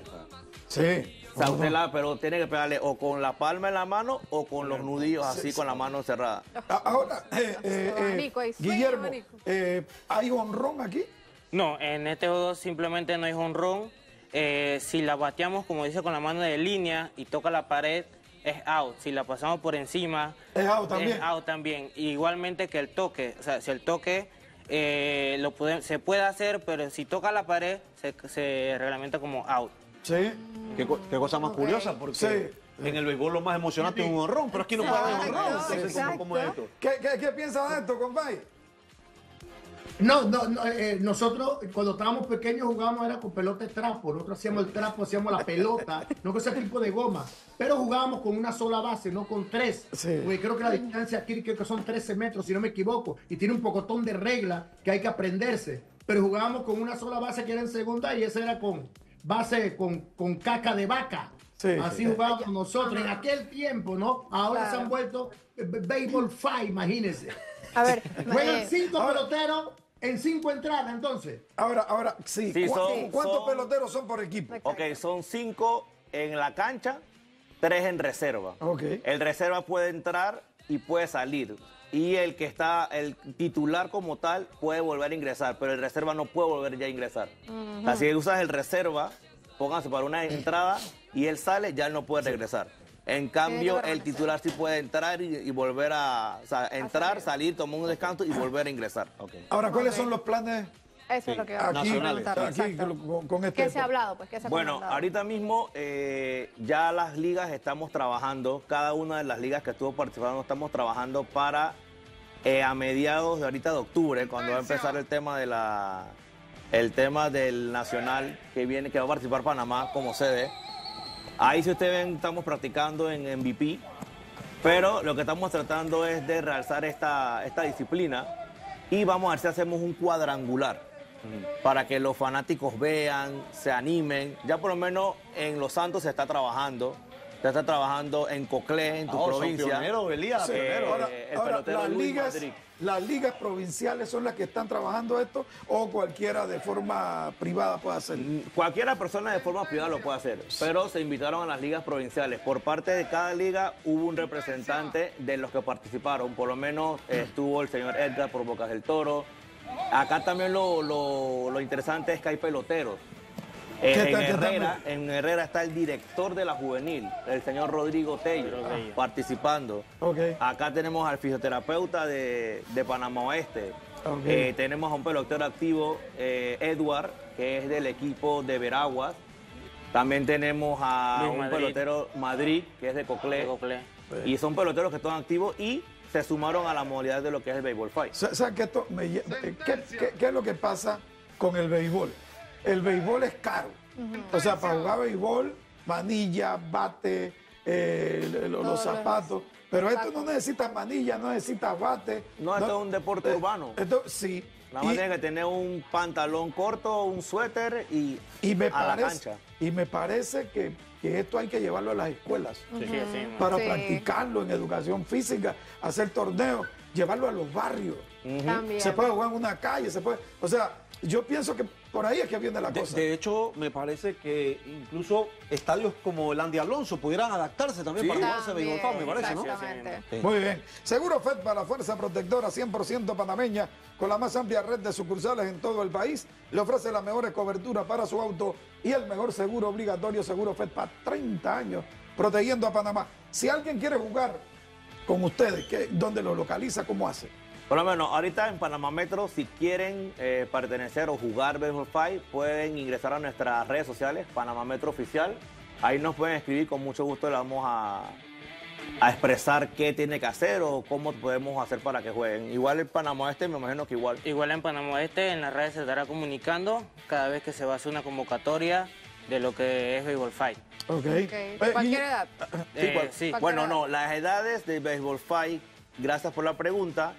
sí. O sea, usted la, pero tiene que pegarle o con la palma en la mano o con los nudillos así, sí, con sí. la mano cerrada. Ahora, eh, eh, eh, Guillermo, eh, ¿hay honrón aquí? No, en este juego simplemente no hay honrón. Eh, si la bateamos, como dice, con la mano de línea y toca la pared, es out. Si la pasamos por encima, es out también. Es out también. Igualmente que el toque. O sea, si el toque eh, lo puede, se puede hacer, pero si toca la pared, se, se reglamenta como out. Sí. Qué, qué cosa más okay. curiosa, porque sí. En el béisbol lo más emocionante es un honrón, pero aquí no puede haber honrón. Entonces, ¿cómo, ¿cómo es esto? ¿Qué, qué, qué piensa de esto, compadre? No, no, no eh, nosotros cuando estábamos pequeños jugábamos era con pelota de trapo, nosotros hacíamos el trapo, hacíamos la pelota, no con ese tipo de goma, pero jugábamos con una sola base, no con tres, Sí. porque creo que la distancia aquí creo que son trece metros, si no me equivoco, y tiene un pocotón de reglas que hay que aprenderse, pero jugábamos con una sola base que era en segunda y esa era con base con, con caca de vaca. Sí, Así sí. jugábamos nosotros en aquel tiempo, ¿no? Ahora Claro. se han vuelto eh, béisbol five, imagínense. A ver, Juegan eh, cinco ahora- peloteros en cinco entradas, entonces. Ahora, ahora, sí. Sí, ¿Cu- son- ¿Cuántos son- peloteros son por equipo? Exacto. Ok, son cinco en la cancha, tres en reserva. Ok. El reserva puede entrar y puede salir. Y el que está, el titular como tal, puede volver a ingresar, pero el reserva no puede volver ya a ingresar. O sea, si usas el reserva, pónganse para una entrada y él sale, ya él no puede regresar. En cambio, que el titular sí puede entrar y, y volver a, o sea, entrar, salir, tomar un descanso y volver a ingresar. Ahora, ¿cuáles Ok. son los planes eso es lo que aquí, vamos a preguntar. aquí exacto. con, con este ¿Qué se deporte? ha hablado? Pues, ¿qué se ha Bueno, comentado? ahorita mismo eh, ya las ligas estamos trabajando, cada una de las ligas que estuvo participando estamos trabajando para eh, a mediados de ahorita de octubre, cuando va a empezar el tema de la el tema del nacional que viene, que va a participar Panamá como sede. Ahí si ustedes ven, estamos practicando en M V P, pero lo que estamos tratando es de realzar esta, esta disciplina y vamos a ver si hacemos un cuadrangular para que los fanáticos vean, se animen. Ya por lo menos en Los Santos se está trabajando, se está trabajando en Coclé, en tu Ah, son provincia. pioneros, Elías, Sí, pioneros. ahora, Eh, el ahora, pelotero las, Luis ligas, Madrid. las ligas provinciales son las que están trabajando esto o cualquiera de forma privada puede hacerlo. Cualquiera persona de forma privada lo puede hacer, pero se invitaron a las ligas provinciales. Por parte de cada liga hubo un representante de los que participaron. Por lo menos eh, estuvo el señor Edgar por Bocas del Toro. Acá también lo, lo- lo interesante es que hay peloteros. Eh, ¿Qué en, tal, qué tal? Herrera, en Herrera está el director de la juvenil, el señor Rodrigo Tello, participando. Ok. Acá tenemos al fisioterapeuta de, de Panamá Oeste. Ok. Eh, tenemos a un pelotero activo, eh, Edward, que es del equipo de Veraguas. También tenemos a Luis un Madrid. pelotero Madrid, que es de Coclé. De Coclé. Y son peloteros que están activos y se sumaron a la modalidad de lo que es el béisbol fight. Sa- ¿Sabes qué, esto me lle- eh, qué, qué- qué es lo que pasa con el béisbol? El béisbol es caro. O sea, para jugar béisbol, manilla, bate, eh, lo- lo- los Todo lo zapatos. Pero esto no necesita manilla, no necesita bate. No, esto es un deporte eh, urbano. Esto, sí. Nada más Y- tiene que tener un pantalón corto, un suéter y, Y me a la parece, cancha. y me parece que, que esto hay que llevarlo a las escuelas Sí, sí, así, ¿no? para Sí. practicarlo en educación física, hacer torneos, llevarlo a los barrios. También. Se puede jugar en una calle, se puede. O sea, yo pienso que por ahí es que viene la De, cosa. de hecho, me parece que incluso estadios como el Andy Alonso pudieran adaptarse también para jugarse También, béisbol fan, me parece, ¿no? exactamente. Sí. Muy bien. Seguro Fed para la fuerza protectora cien por ciento panameña, con la más amplia red de sucursales en todo el país, le ofrece las mejores coberturas para su auto y el mejor seguro obligatorio, Seguro Fed para treinta años, protegiendo a Panamá. Si alguien quiere jugar con ustedes, ¿qué, ¿dónde lo localiza? ¿Cómo hace? Por lo menos, ahorita en Panamá Metro, si quieren eh, pertenecer o jugar Béisbol Fight, pueden ingresar a nuestras redes sociales, Panamá Metro Oficial. Ahí nos pueden escribir, con mucho gusto le vamos a, a expresar qué tiene que hacer o cómo podemos hacer para que jueguen. Igual el Panamá Este, me imagino que igual. Igual en Panamá Este, en las redes se estará comunicando cada vez que se va a hacer una convocatoria de lo que es Béisbol Fight. Ok. Ok. Eh, Cualquier y- edad. Sí, Eh, cual- sí. Bueno, no, las edades de Béisbol Fight, gracias por la pregunta,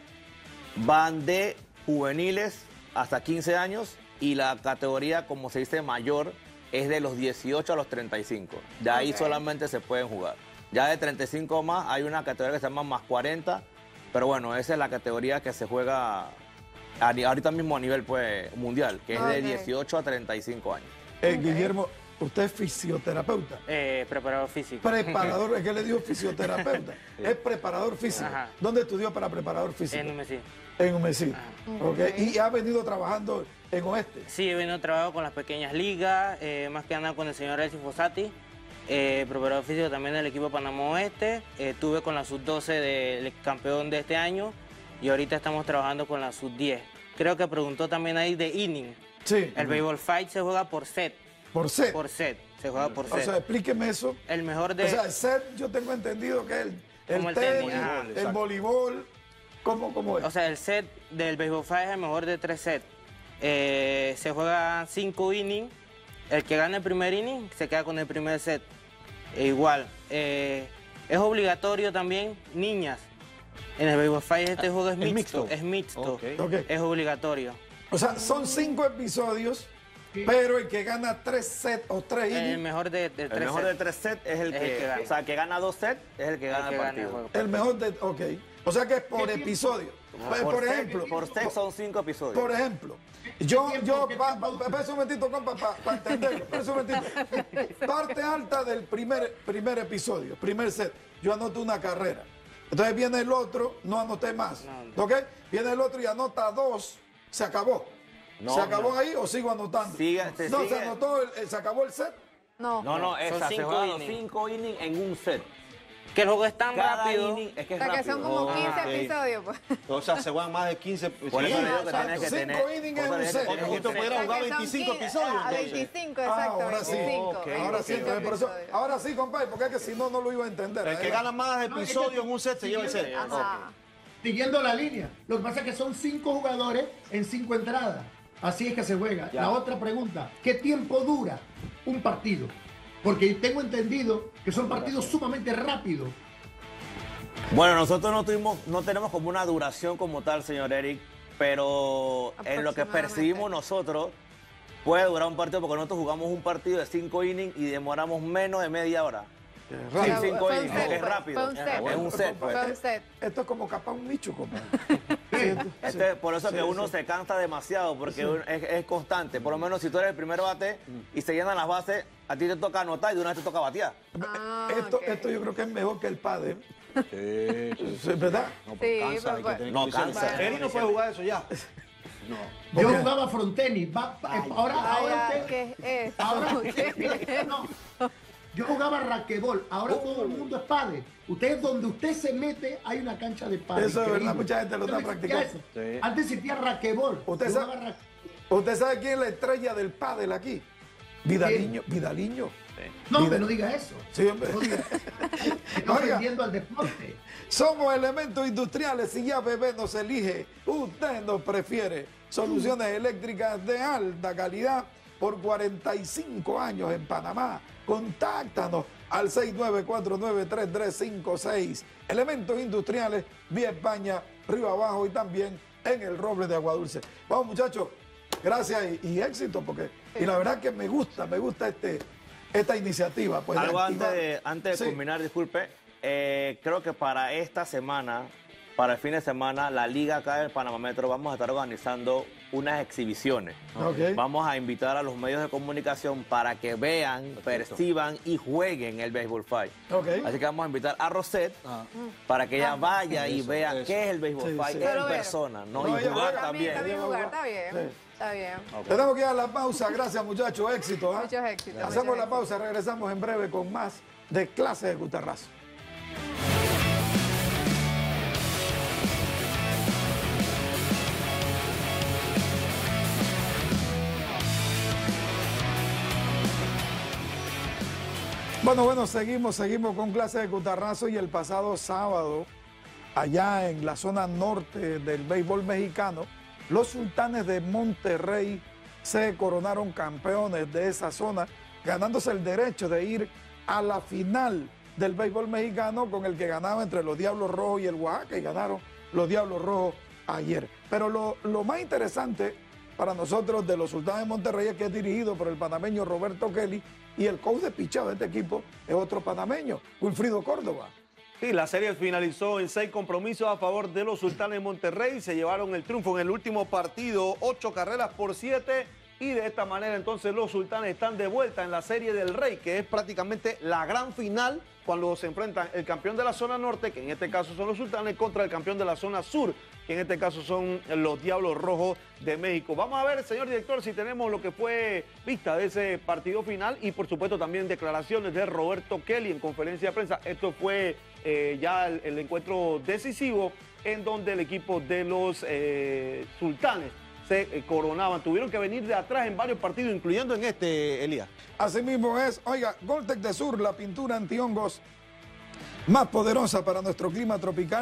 van de juveniles hasta quince años y la categoría, como se dice, mayor es de los dieciocho a los treinta y cinco. De ahí Ok. solamente se pueden jugar. Ya de treinta y cinco más hay una categoría que se llama más cuarenta, pero bueno, esa es la categoría que se juega a ni- ahorita mismo a nivel pues, mundial, que es de Ok. dieciocho a treinta y cinco años. Eh, Guillermo, usted es fisioterapeuta. Eh, preparador físico. Preparador, es que le digo fisioterapeuta. Es preparador físico. Ajá. ¿Dónde estudió para preparador físico? En Messi. En Umecí. Ok. Y ha venido trabajando en Oeste. Sí, he venido trabajo con las pequeñas ligas, eh, más que nada con el señor Elsie Fossati, eh, preparador físico también del equipo Panamá Oeste. Eh, estuve con la sub doce del campeón de este año y ahorita estamos trabajando con la sub diez. Creo que preguntó también ahí de inning. Sí. El béisbol fight se juega por set, Por set. por set, se juega por O set. sea, explíqueme eso. El mejor de... O sea, el set yo tengo entendido que es el, el Como el tenis, tenis, ajá. el Exacto. voleibol. ¿Cómo, cómo es? O sea, el set del Baseball Five es el mejor de tres sets. Eh, se juegan cinco innings. El que gana el primer inning se queda con el primer set. E igual, eh, es obligatorio también niñas. En el Baseball Five este juego es mixto. mixto? Es mixto. Okay. Okay. Es obligatorio. O sea, son cinco episodios, pero el que gana tres sets o tres El innings, mejor de, de El tres mejor de sets. tres sets es el Es que, el que gana. o sea, el que gana dos sets es el que gana el, que gana el partido. juego. el mejor de... Ok. O sea que es por episodio. Pues, por por set- ejemplo... por set son cinco episodios. Por ejemplo, yo, yo, pa, pa, pa, espera un momentito, compa, para entenderlo, espera un momentito. Parte alta del primer, primer episodio, primer set, yo anoto una carrera. Entonces viene el otro, no anoté más, No, ¿ok? Viene el otro y anota dos, se acabó. No, ¿Se acabó no. ahí o sigo anotando? Sigue- se no, sigue. se anotó, el- el- se acabó el set. No. No, no, Son esa, se cinco juegan los innings. cinco innings en un set. Que el juego es tan Cada rápido. inning es que O es sea, que rápido. son como Oh, quince ok. episodios, pues. O sea, se juegan más de quince. Por sí. eso le digo que exacto. tienes que Cinco tener. innings por en eso un tienes que set. tener Porque esto un pudiera set. jugar O sea, que son veinticinco quince, episodios, ah, entonces. veinticinco, Ah, exacto, ahora sí, veinticinco. ok, ahora sí, veinticinco por eso- episodios. ahora sí, compadre, porque es que si no, no lo iba a entender. El que gana más episodios en un set se lleva el set. Ajá. Siguiendo la línea. Lo que pasa es que son cinco jugadores en cinco entradas. Así es que se juega. Ya. La otra pregunta, ¿qué tiempo dura un partido? Porque tengo entendido que son partidos sumamente rápidos. Bueno, nosotros no tuvimos, no tenemos como una duración como tal, señor Eric, pero en lo que Aproximadamente. percibimos nosotros puede durar un partido porque nosotros jugamos un partido de cinco innings y demoramos menos de media hora. Qué Sí, rápido. Fue cinco un innings, set, porque es fue- rápido. fue un set. Es un set, pues. Fue un set. Esto es como capaz un nicho, compadre. Este, por eso Sí, que uno sí. se cansa demasiado, porque uno- es, es constante. Por lo menos si tú eres el primer bate y se llenan las bases, a ti te toca anotar y de una vez te toca batear. Ah, esto, ok. esto yo creo que es mejor que el pádel. Sí, sí, ¿Es verdad? No, Sí, pero cansa, pero hay que pues- tener No, condiciones. cansa. Eri no puede jugar eso ya. Yo Ok. jugaba frontenis. Va- va- ahora, Ay, ahora ay, usted- ¿qué es esto? ahora ¿Qué? no. Yo jugaba raquebol. Ahora todo el mundo es pádel. Usted, donde usted se mete, hay una cancha de pádel. Eso es verdad, Increíble. mucha gente lo está Antes existía practicando. eso. Sí. Antes existía raquebol. Usted Yo sabe- jugaba ra- ¿Usted sabe quién es la estrella del pádel aquí? Vidaliño. Vidaliño. No, Mira. pero no diga eso. Sí, hombre. No diga eso. Está Oiga. ofendiendo al deporte. Somos elementos industriales y ya bebé nos elige, usted nos prefiere. Soluciones eléctricas de alta calidad por cuarenta y cinco años en Panamá. Contáctanos al seis nueve cuatro nueve tres tres cinco seis. Elementos industriales, Vía España, Río Abajo y también en el Roble de Aguadulce. Vamos muchachos, gracias y, y éxito porque y la verdad que me gusta, me gusta este, esta iniciativa. Pues, de Algo antes activar- de, antes de Sí. culminar, disculpe, eh, creo que para esta semana, para el fin de semana, la liga acá del Panamá Metro vamos a estar organizando unas exhibiciones. Ok. Vamos a invitar a los medios de comunicación para que vean, perciban y jueguen el Baseball Five. Ok. Así que vamos a invitar a Rosette para que ella vaya y Eso, vea eso. qué es el Baseball Sí, Five sí. en Pero ver. persona, ¿no? No, y ella jugar juega. también. También jugar, está bien. Sí. Está bien. Tenemos que ir a la pausa. Gracias, muchachos. Éxito. ¿ah? Muchos éxitos. Hacemos muchos la pausa. Regresamos en breve con más de Clase de Cutarrazo. Bueno, bueno, seguimos, seguimos con Clase de Cutarrazo y el pasado sábado, allá en la zona norte del béisbol mexicano, los Sultanes de Monterrey se coronaron campeones de esa zona, ganándose el derecho de ir a la final del béisbol mexicano con el que ganaba entre los Diablos Rojos y el Oaxaca y ganaron los Diablos Rojos ayer. Pero lo, lo más interesante para nosotros de los Sultanes de Monterrey es que es dirigido por el panameño Roberto Kelly y el coach de picheo de este equipo es otro panameño, Wilfrido Córdoba. Sí, la serie finalizó en seis compromisos a favor de los Sultanes de Monterrey. Se llevaron el triunfo en el último partido, ocho carreras por siete. Y de esta manera entonces los Sultanes están de vuelta en la Serie del Rey, que es prácticamente la gran final cuando se enfrentan el campeón de la zona norte, que en este caso son los Sultanes, contra el campeón de la zona sur, que en este caso son los Diablos Rojos de México. Vamos a ver, señor director, si tenemos lo que fue vista de ese partido final y por supuesto también declaraciones de Roberto Kelly en conferencia de prensa. Esto fue eh, ya el, el encuentro decisivo en donde el equipo de los eh, Sultanes se eh, coronaban. Tuvieron que venir de atrás en varios partidos, incluyendo en este, Elías. Así mismo es, oiga, Goltec de Sur, la pintura antihongos más poderosa para nuestro clima tropical,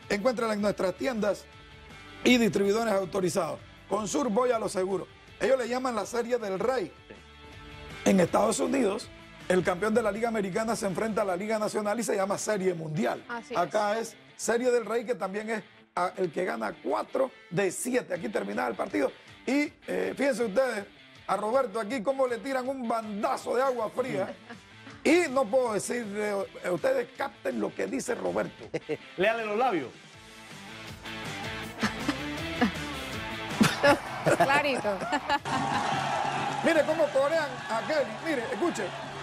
Encuéntrala en nuestras tiendas y distribuidores autorizados. Con Sur voy a lo seguro. Ellos le llaman la Serie del Rey. En Estados Unidos, el campeón de la Liga Americana se enfrenta a la Liga Nacional y se llama Serie Mundial. Así Acá es. es Serie del Rey, que también es a, el que gana cuatro de siete. Aquí termina el partido. Y eh, fíjense ustedes, a Roberto aquí cómo le tiran un bandazo de agua fría. Y no puedo decir, eh, ustedes capten lo que dice Roberto. Léale los labios. Clarito. Mire cómo corean a Kelly. Mire, escuche.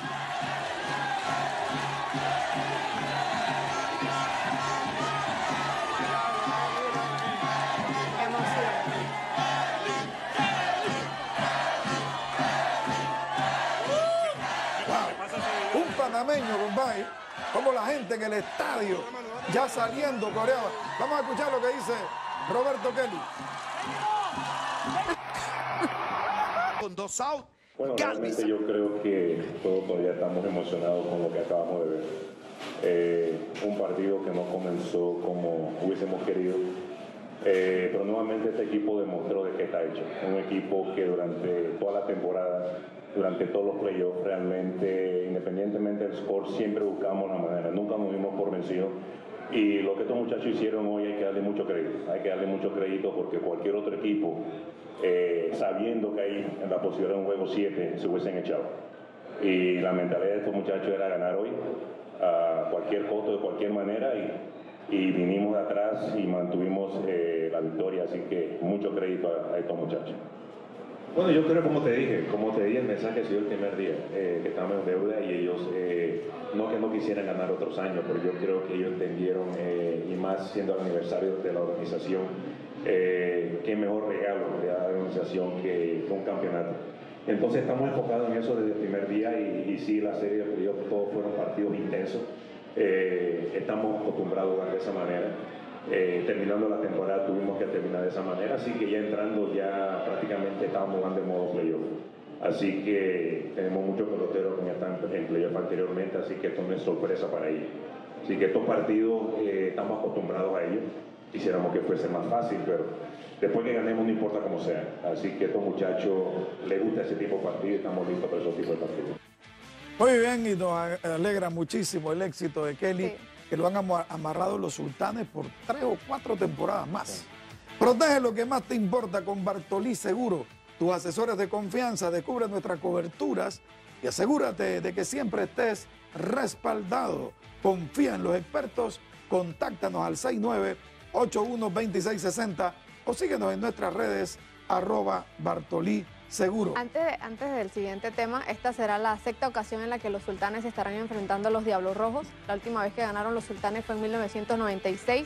Wow. Un panameño, compadre. Como la gente en el estadio, ya saliendo coreaba. Vamos a escuchar lo que dice Roberto Kelly. Con dos out. Bueno, realmente yo creo que todos todavía estamos emocionados con lo que acabamos de ver. Eh, un partido que no comenzó como hubiésemos querido, eh, pero nuevamente este equipo demostró de qué está hecho. Un equipo que durante toda la temporada, durante todos los playoffs, realmente, independientemente del score, siempre buscamos la manera, nunca nos dimos por vencidos. Y lo que estos muchachos hicieron hoy hay que darle mucho crédito, hay que darle mucho crédito porque cualquier otro equipo, eh, sabiendo que hay la posibilidad de un juego siete, se hubiesen echado. Y la mentalidad de estos muchachos era ganar hoy a cualquier costo, de cualquier manera, y, y vinimos de atrás y mantuvimos eh, la victoria, así que mucho crédito a, a estos muchachos. Bueno, yo creo, como te dije, como te di el mensaje ha sido el primer día, eh, que estamos en deuda y ellos, eh, no que no quisieran ganar otros años, pero yo creo que ellos entendieron, eh, y más siendo el aniversario de la organización, eh, qué mejor regalo de la organización que, que un campeonato. Entonces estamos enfocados en eso desde el primer día y, y sí, la serie de playoffs todos fueron partidos intensos, eh, estamos acostumbrados a jugar de esa manera. Eh, terminando la temporada tuvimos que terminar de esa manera, así que ya entrando ya prácticamente estábamos jugando en modo playoff. Así que tenemos muchos peloteros que ya están en playoff anteriormente, así que esto no es sorpresa para ellos. Así que estos partidos eh, estamos acostumbrados a ellos, quisiéramos que fuese más fácil, pero después que ganemos no importa cómo sea. Así que a estos muchachos les gusta ese tipo de partidos y estamos listos para esos tipos de partidos. Muy bien, y nos alegra muchísimo el éxito de Kelly. Sí. Que lo han amarrado los sultanes por tres o cuatro temporadas más. Sí. Protege lo que más te importa con Bartolí Seguro. Tus asesores de confianza, descubre nuestras coberturas y asegúrate de que siempre estés respaldado. Confía en los expertos, contáctanos al seis nueve ocho uno dos seis seis cero o síguenos en nuestras redes arroba Bartolí Seguro. Antes, de, antes del siguiente tema, esta será la sexta ocasión en la que los sultanes estarán enfrentando a los Diablos Rojos. La última vez que ganaron los sultanes fue en mil novecientos noventa y seis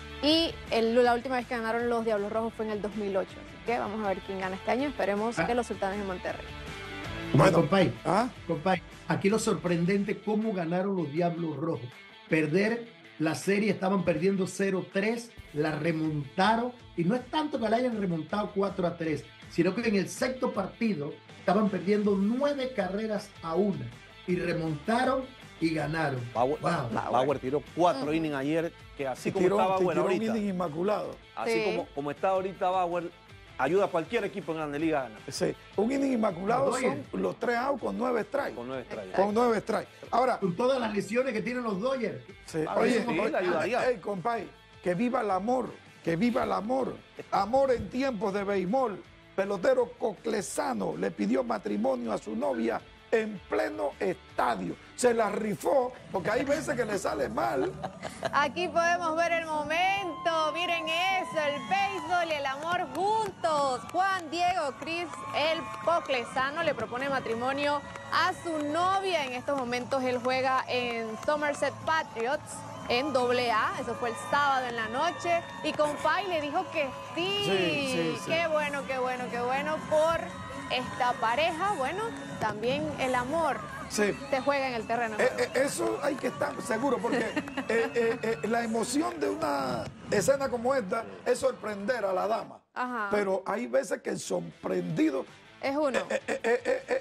y el, la última vez que ganaron los Diablos Rojos fue en el dos mil ocho. Así que vamos a ver quién gana este año. Esperemos ah. que los sultanes de Monterrey. Bueno, compay, ¿Ah? compay, aquí lo sorprendente, cómo ganaron los Diablos Rojos. Perder la serie, estaban perdiendo cero tres, la remontaron, y no es tanto que la hayan remontado cuatro a tres, sino que en el sexto partido estaban perdiendo nueve carreras a una y remontaron y ganaron. Bauer, wow. Bauer tiró cuatro uh-huh. innings ayer, que así como tiró, está Bauer tiró ahorita. un inning inmaculado. Así sí. como, como está ahorita Bauer, ayuda a cualquier equipo en Grande Liga a ganar. Sí, un inning inmaculado son los tres outs con nueve strikes. Con nueve strikes. Con nueve strikes. Ahora, con todas las lesiones que tienen los Dodgers. Sí. Oye, oye, sí, ayudaría. Hey, compay, que viva el amor, que viva el amor. Amor en tiempos de béisbol. Pelotero coclesano le pidió matrimonio a su novia en pleno estadio. Se la rifó, porque hay veces que le sale mal. Aquí podemos ver el momento. Miren eso, el béisbol y el amor juntos. Juan Diego Cruz, el coclesano, le propone matrimonio a su novia. En estos momentos él juega en Somerset Patriots en doble A, eso fue el sábado en la noche, y compay le dijo que sí. Sí, sí, sí. Qué bueno, qué bueno, qué bueno por esta pareja. Bueno, también el amor sí. se juega en el terreno. Eh, eh, eso hay que estar seguro, porque eh, eh, eh, la emoción de una escena como esta es sorprender a la dama. Ajá. Pero hay veces que el sorprendido es uno. Es eh, eh, eh, eh, eh,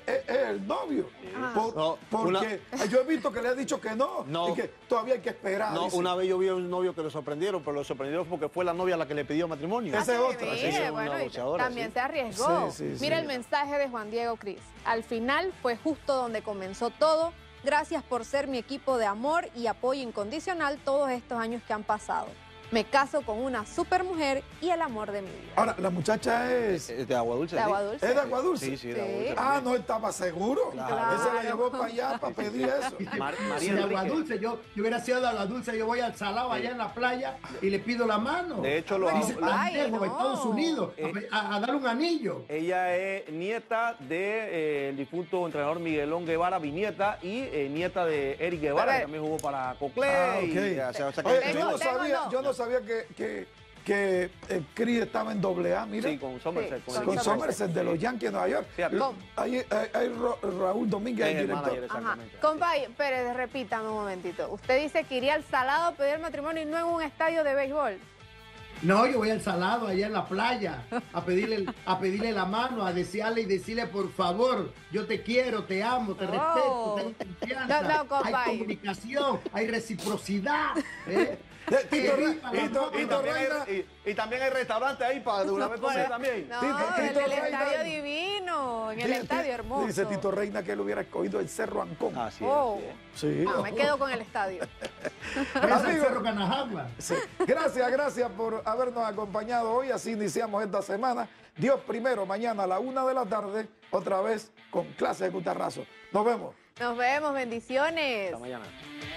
el novio. Ah. Por- No, porque yo he visto que le ha dicho que no, No. y que todavía hay que esperar. No, dice. una vez yo vi a un novio que lo sorprendieron, pero lo sorprendieron porque fue la novia la que le pidió matrimonio. Esa es Ah, otra. sí, Sí, bueno, una y boxeadora, también sí. se arriesgó. Sí, sí, Mira sí. el mensaje de Juan Diego Cris. Al final fue justo donde comenzó todo. Gracias por ser mi equipo de amor y apoyo incondicional todos estos años que han pasado. Me caso con una super mujer y el amor de mi vida. Ahora, la muchacha es, Es de agua dulce. De sí. agua dulce. es de Agua Dulce. Sí, sí, de Sí. agua dulce. Ah, no estaba seguro. Claro. Él se la llevó para allá para pedir eso. Mar- Si María de agua Enrique. dulce, yo, yo hubiera sido de agua dulce, yo voy al salado allá en la playa y le pido la mano. De hecho, lo- Dice, lo- Ay, "Pendejo, no. a Estados Unidos a, a- a darle un anillo. Ella es nieta del de, eh, difunto entrenador Miguelón Guevara, bisnieta, y eh, nieta de Eric Guevara, A que ver. también jugó para Coclé. Ah, ok. y, o sea, o sea que- Oye, Tengo- yo no tengo sabía, dos. yo no sabía que, que, que eh, Chris estaba en doble A, mira. sí, con Somerset. Sí, con con el con equipo. Somerset de los Yankees de Nueva York. Fíjate. Lo- Ahí hay, hay Ra- Raúl Domínguez, Es el el director. manager, Ajá. exactamente. Compay, Pérez, repítame un momentito. Usted dice que iría al salado a pedir matrimonio y no en un estadio de béisbol. No, yo voy al salado allá en la playa a pedirle, a pedirle la mano, a desearle y decirle, por favor, yo te quiero, te amo, te Oh. respeto, tengo confianza. No, no, compay. hay comunicación, hay reciprocidad. ¿eh? Eh, Tito, Que Re- viva la Tito- moda. Y Tito también, Reina, hay, y, y también hay restaurantes ahí para de una vez comer también. No, Tito- en Tito el Reina. estadio divino, en el Ti- estadio ti- hermoso. Dice Tito Reina que él hubiera escogido el Cerro Ancón. Así es, Oh. así es. Sí. No, me quedo con el estadio. Váyase al Amigo. Cerro Canajagua. Sí. Gracias, gracias por habernos acompañado hoy. Así iniciamos esta semana. Dios primero, mañana a la una de la tarde, otra vez con clase de Cutarrazo. Nos vemos. Nos vemos, bendiciones. Hasta mañana.